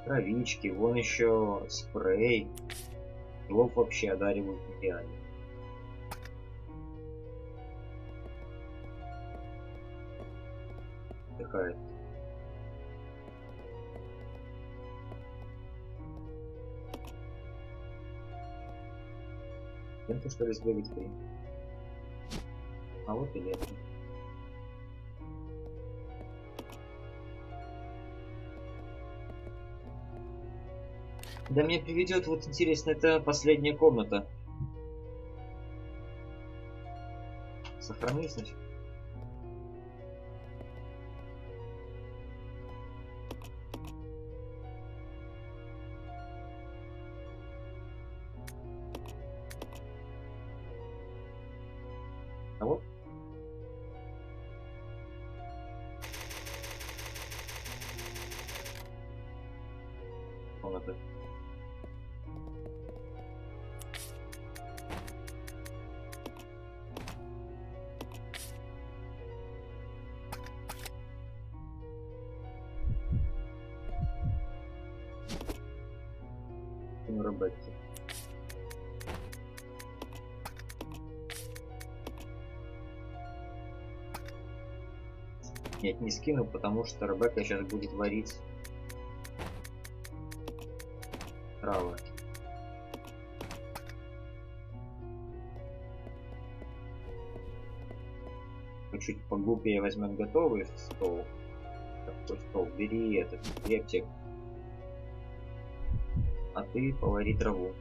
Травички, вон еще спрей. Лоб вообще одаривают нереально. Такая. Ленту что ли сбегать при? А вот и лента. Да мне приведет, вот интересно, это последняя комната. Сохранись, значит. А вот. Комната. Ребекки. Нет, не скину, потому что Ребекка сейчас будет варить травы. Чуть поглупее возьмем готовый стол. Такой стол. Бери этот хлебчик. А ты повари траву.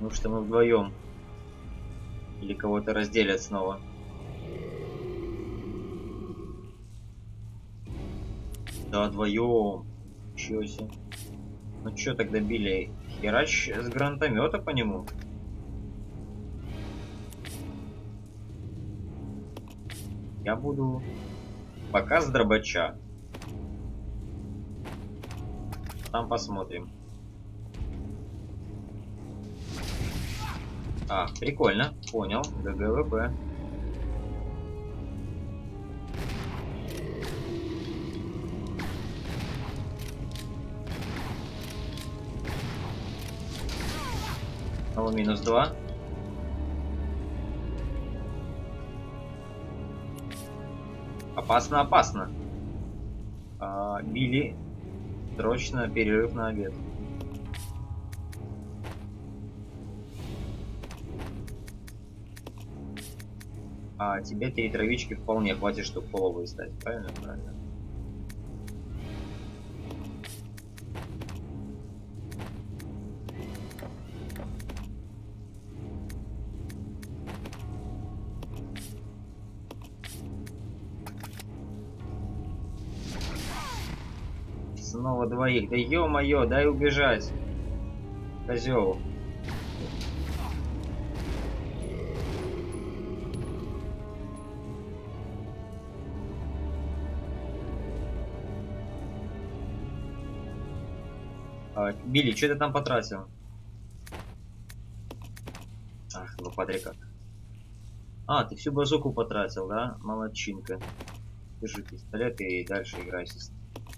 Потому что мы вдвоем. Или кого-то разделят снова. Да, вдвоем. Чё себе. Ну чё тогда, Билли? Херач с гранатомета по нему? Я буду пока с дробача. Там посмотрим. А, прикольно. Понял. ГГВП. Снова минус два. Опасно, опасно. А, Билли, срочно перерыв на обед. А тебе три травички вполне хватит, чтобы половой стать. Правильно? Правильно. Снова двоих. Да ё-моё, дай убежать. Козёл. А, Билли, что ты там потратил? Ах, ну смотри как. А, ты всю базуку потратил, да? Молодчинка. Держи пистолет и дальше играйся.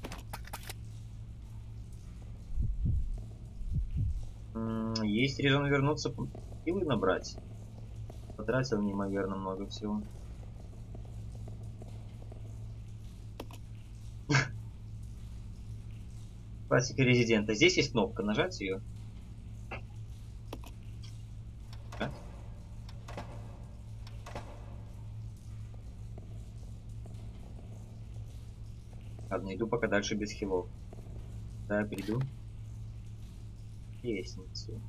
Есть резон вернуться, силы набрать. Потратил неимоверно много всего. Классика резидента. Здесь есть кнопка, нажать ее. А? Ладно, иду пока дальше без хилов. Да, приду. Лестницу.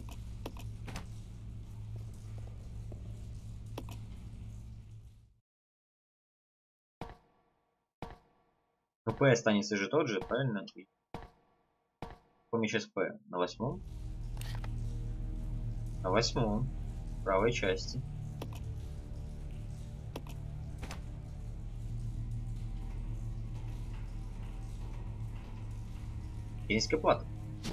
ПП останется же тот же, правильно? Помню сейчас П. На восьмом? На восьмом. В правой части. Пенская плата.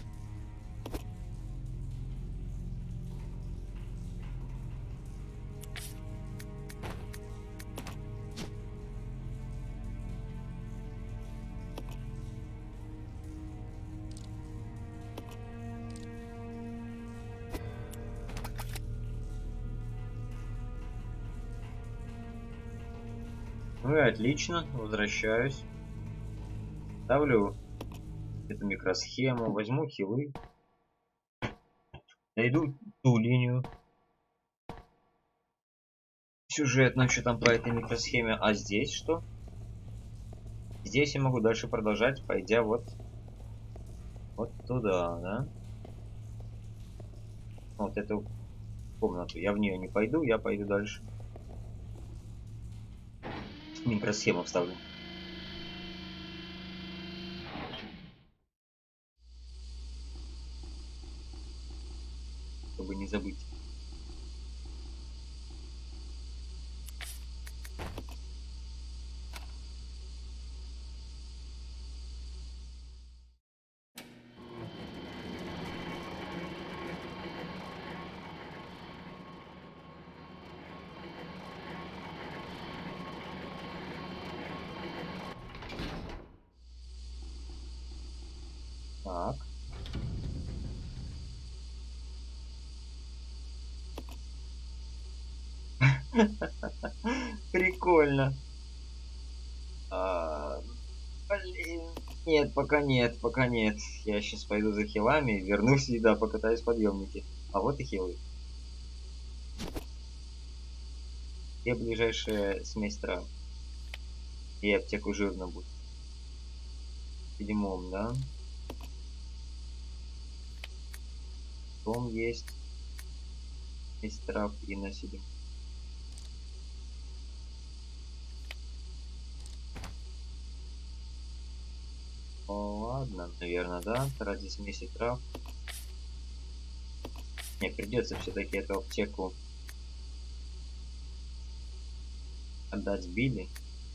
Ну и отлично, возвращаюсь. Ставлю эту микросхему, возьму хилы. Найду ту линию сюжетную, что там по этой микросхеме. А здесь что? Здесь я могу дальше продолжать, пойдя вот, вот туда, да? Вот эту комнату. Я в нее не пойду, я пойду дальше. Микросхему вставлю. Чтобы не забыть. Так. Прикольно. А, блин. Нет, пока нет, пока нет. Я сейчас пойду за хилами, вернусь и да, покатаюсь в подъемнике. А вот и хилы. Где ближайшая смесь трав? И аптеку жирно будет. Седьмом, да? Дом есть. Есть трав и на себе. О, ладно, наверное, да. Ради смеси трав. Не, придется все-таки эту аптеку отдать Билли.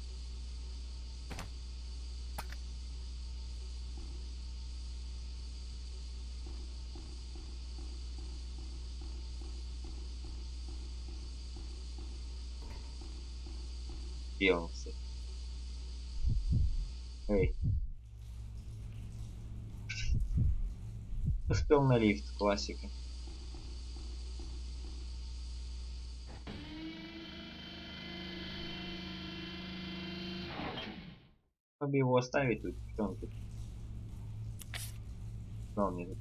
Где, кстати? Эй. Успел на лифт, классика. Чтобы его оставить тут, что он тут? Что он мне тут?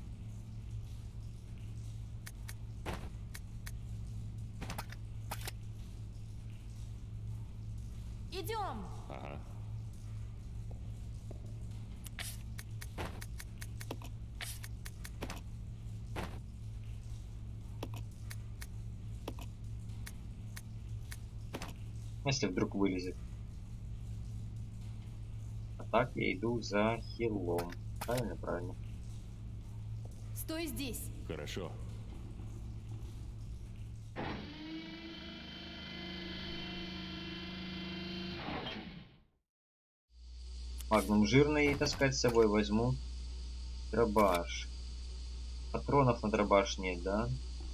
Идем! Ага. Если вдруг вылезет. А так я иду за хилом. Правильно, правильно. Стой здесь! Хорошо. Магнум жирный таскать с собой возьму. Дробаш. Патронов на дробаш нет, да?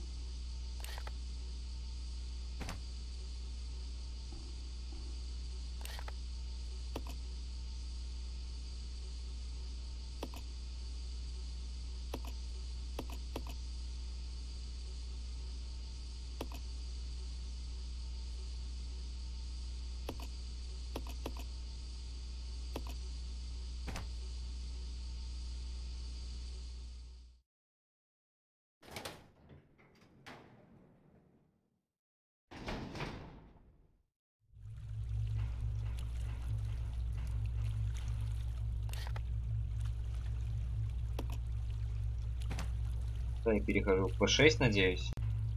Да, я перехожу в пэ шесть, надеюсь.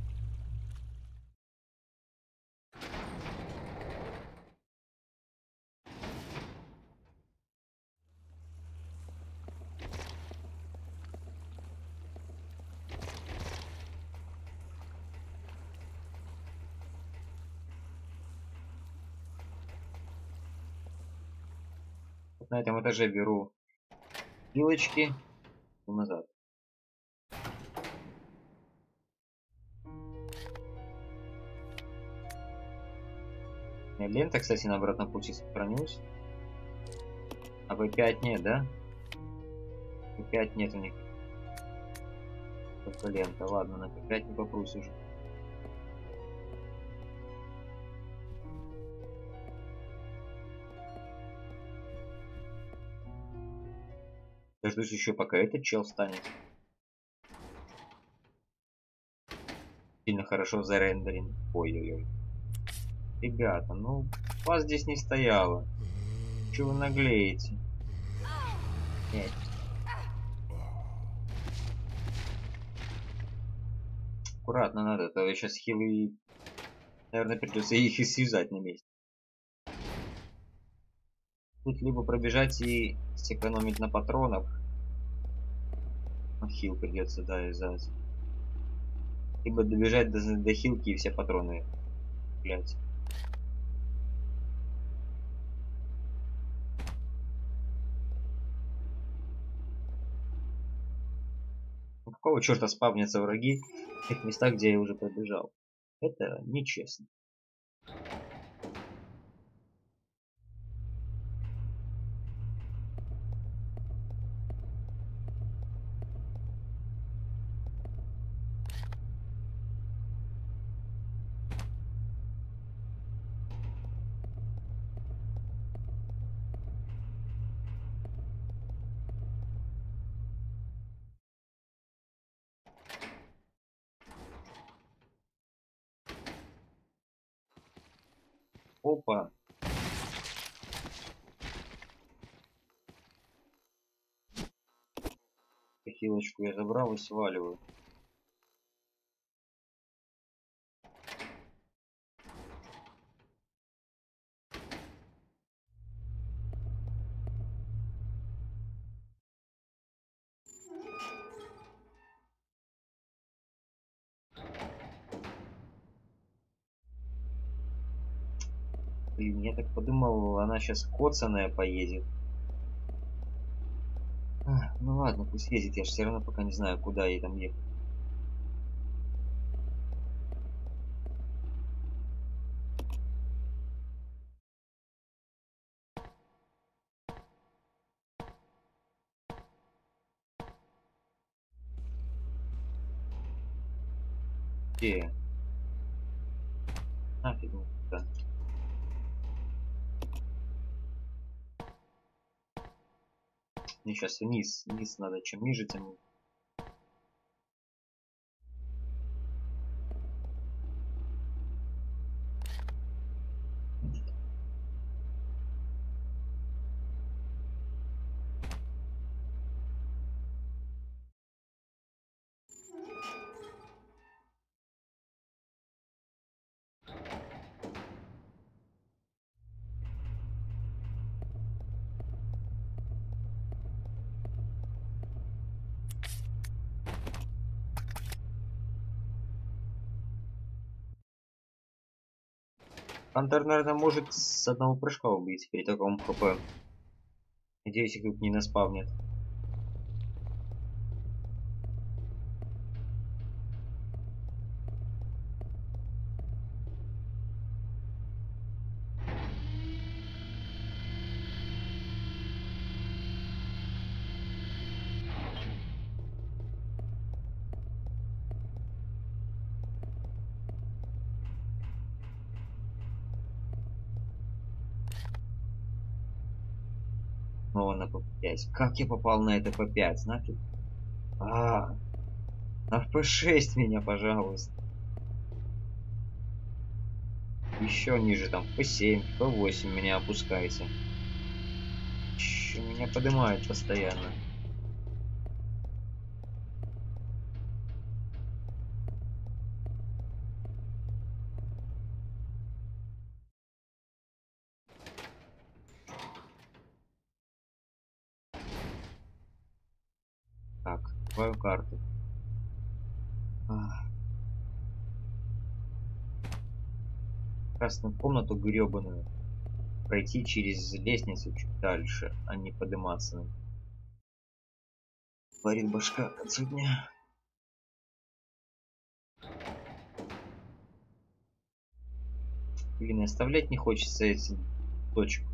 Вот на этом этаже беру пилочки и назад. Лента, кстати, на обратном пути сохранюсь. А вэ пять нет, да? вэ пять нет у них. Только лента. Ладно, на вэ пять не попрусь уже. Дождусь еще, пока этот чел встанет. Сильно хорошо зарендерен. Ой-ой-ой. Ребята, ну вас здесь не стояло. Чего вы наглеете? Нет. Аккуратно надо, а то сейчас хилы, наверное, придется их и связать на месте. Тут либо пробежать и сэкономить на патронах. Ну, хил придется, да, вязать. Либо добежать до, до хилки и все патроны блять. Ну, какого черта спавнятся враги в тех местах, где я уже пробежал? Это нечестно. Опа. Хилочку я забрал и сваливаю. Блин, я так подумал, она сейчас коцаная поедет. А, ну ладно, пусть ездит, я же все равно пока не знаю, куда ей там ехать. Где? Нафиг, ну, да. Мне сейчас вниз, вниз надо, чем ниже, тем... Хантер, наверное, может с одного прыжка убить при таком хп. Надеюсь, их тут не наспавнят. Снова на пэ пять. Как я попал на это пэ пять? Нафиг. А, на эф пэ шесть меня, пожалуйста. Еще ниже, там, пэ семь, пэ восемь меня опускайте. Чё, меня поднимает постоянно. Так, твою карту. Ах. Красную комнату гребаную. Пройти через лестницу чуть дальше, а не подниматься. Творит башка от судня. Блин, оставлять не хочется эти точку.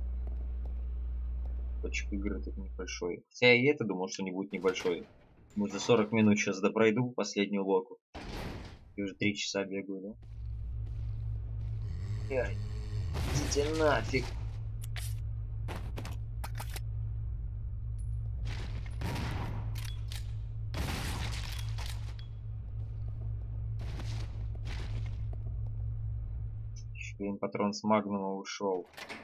Точек игры тут небольшой. Хотя я и это думал, что не будет небольшой. Мы за сорок минут сейчас допройду последнюю локу. И уже три часа бегаю, да? Ай, идите нафиг. Еще один патрон с магнума ушел.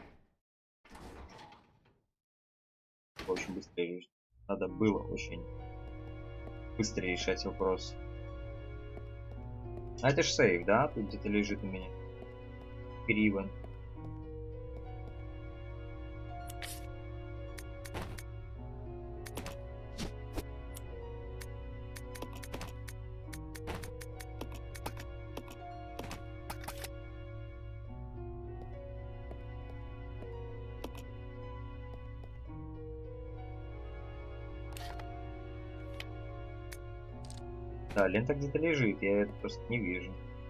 Очень быстро решить. Надо было очень быстро решать вопрос. А это ж сейф, да? Тут где-то лежит у меня. Кривен. Да, лента где-то лежит, я это просто не вижу.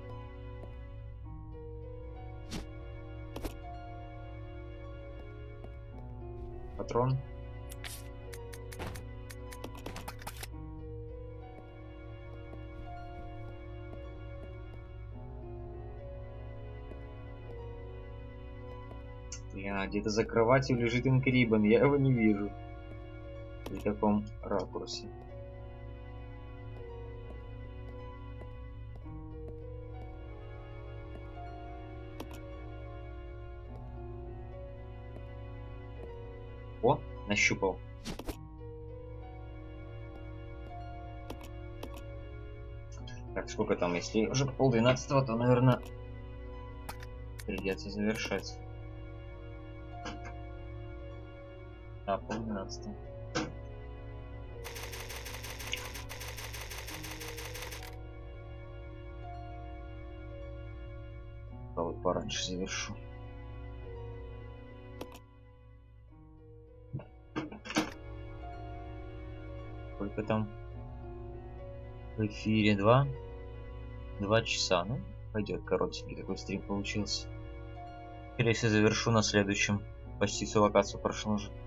Патрон. Я где-то за кроватью лежит инкрибан, я его не вижу. В таком ракурсе. О, нащупал. Так, сколько там, если уже пол двенадцатого, то, наверное, придется завершать. Да, пол двенадцатого. А вот пораньше завершу. Сколько там в эфире? Два? Два часа. Ну, пойдет коротенький такой стрим получился. Или если завершу на следующем. Почти всю локацию прошел уже.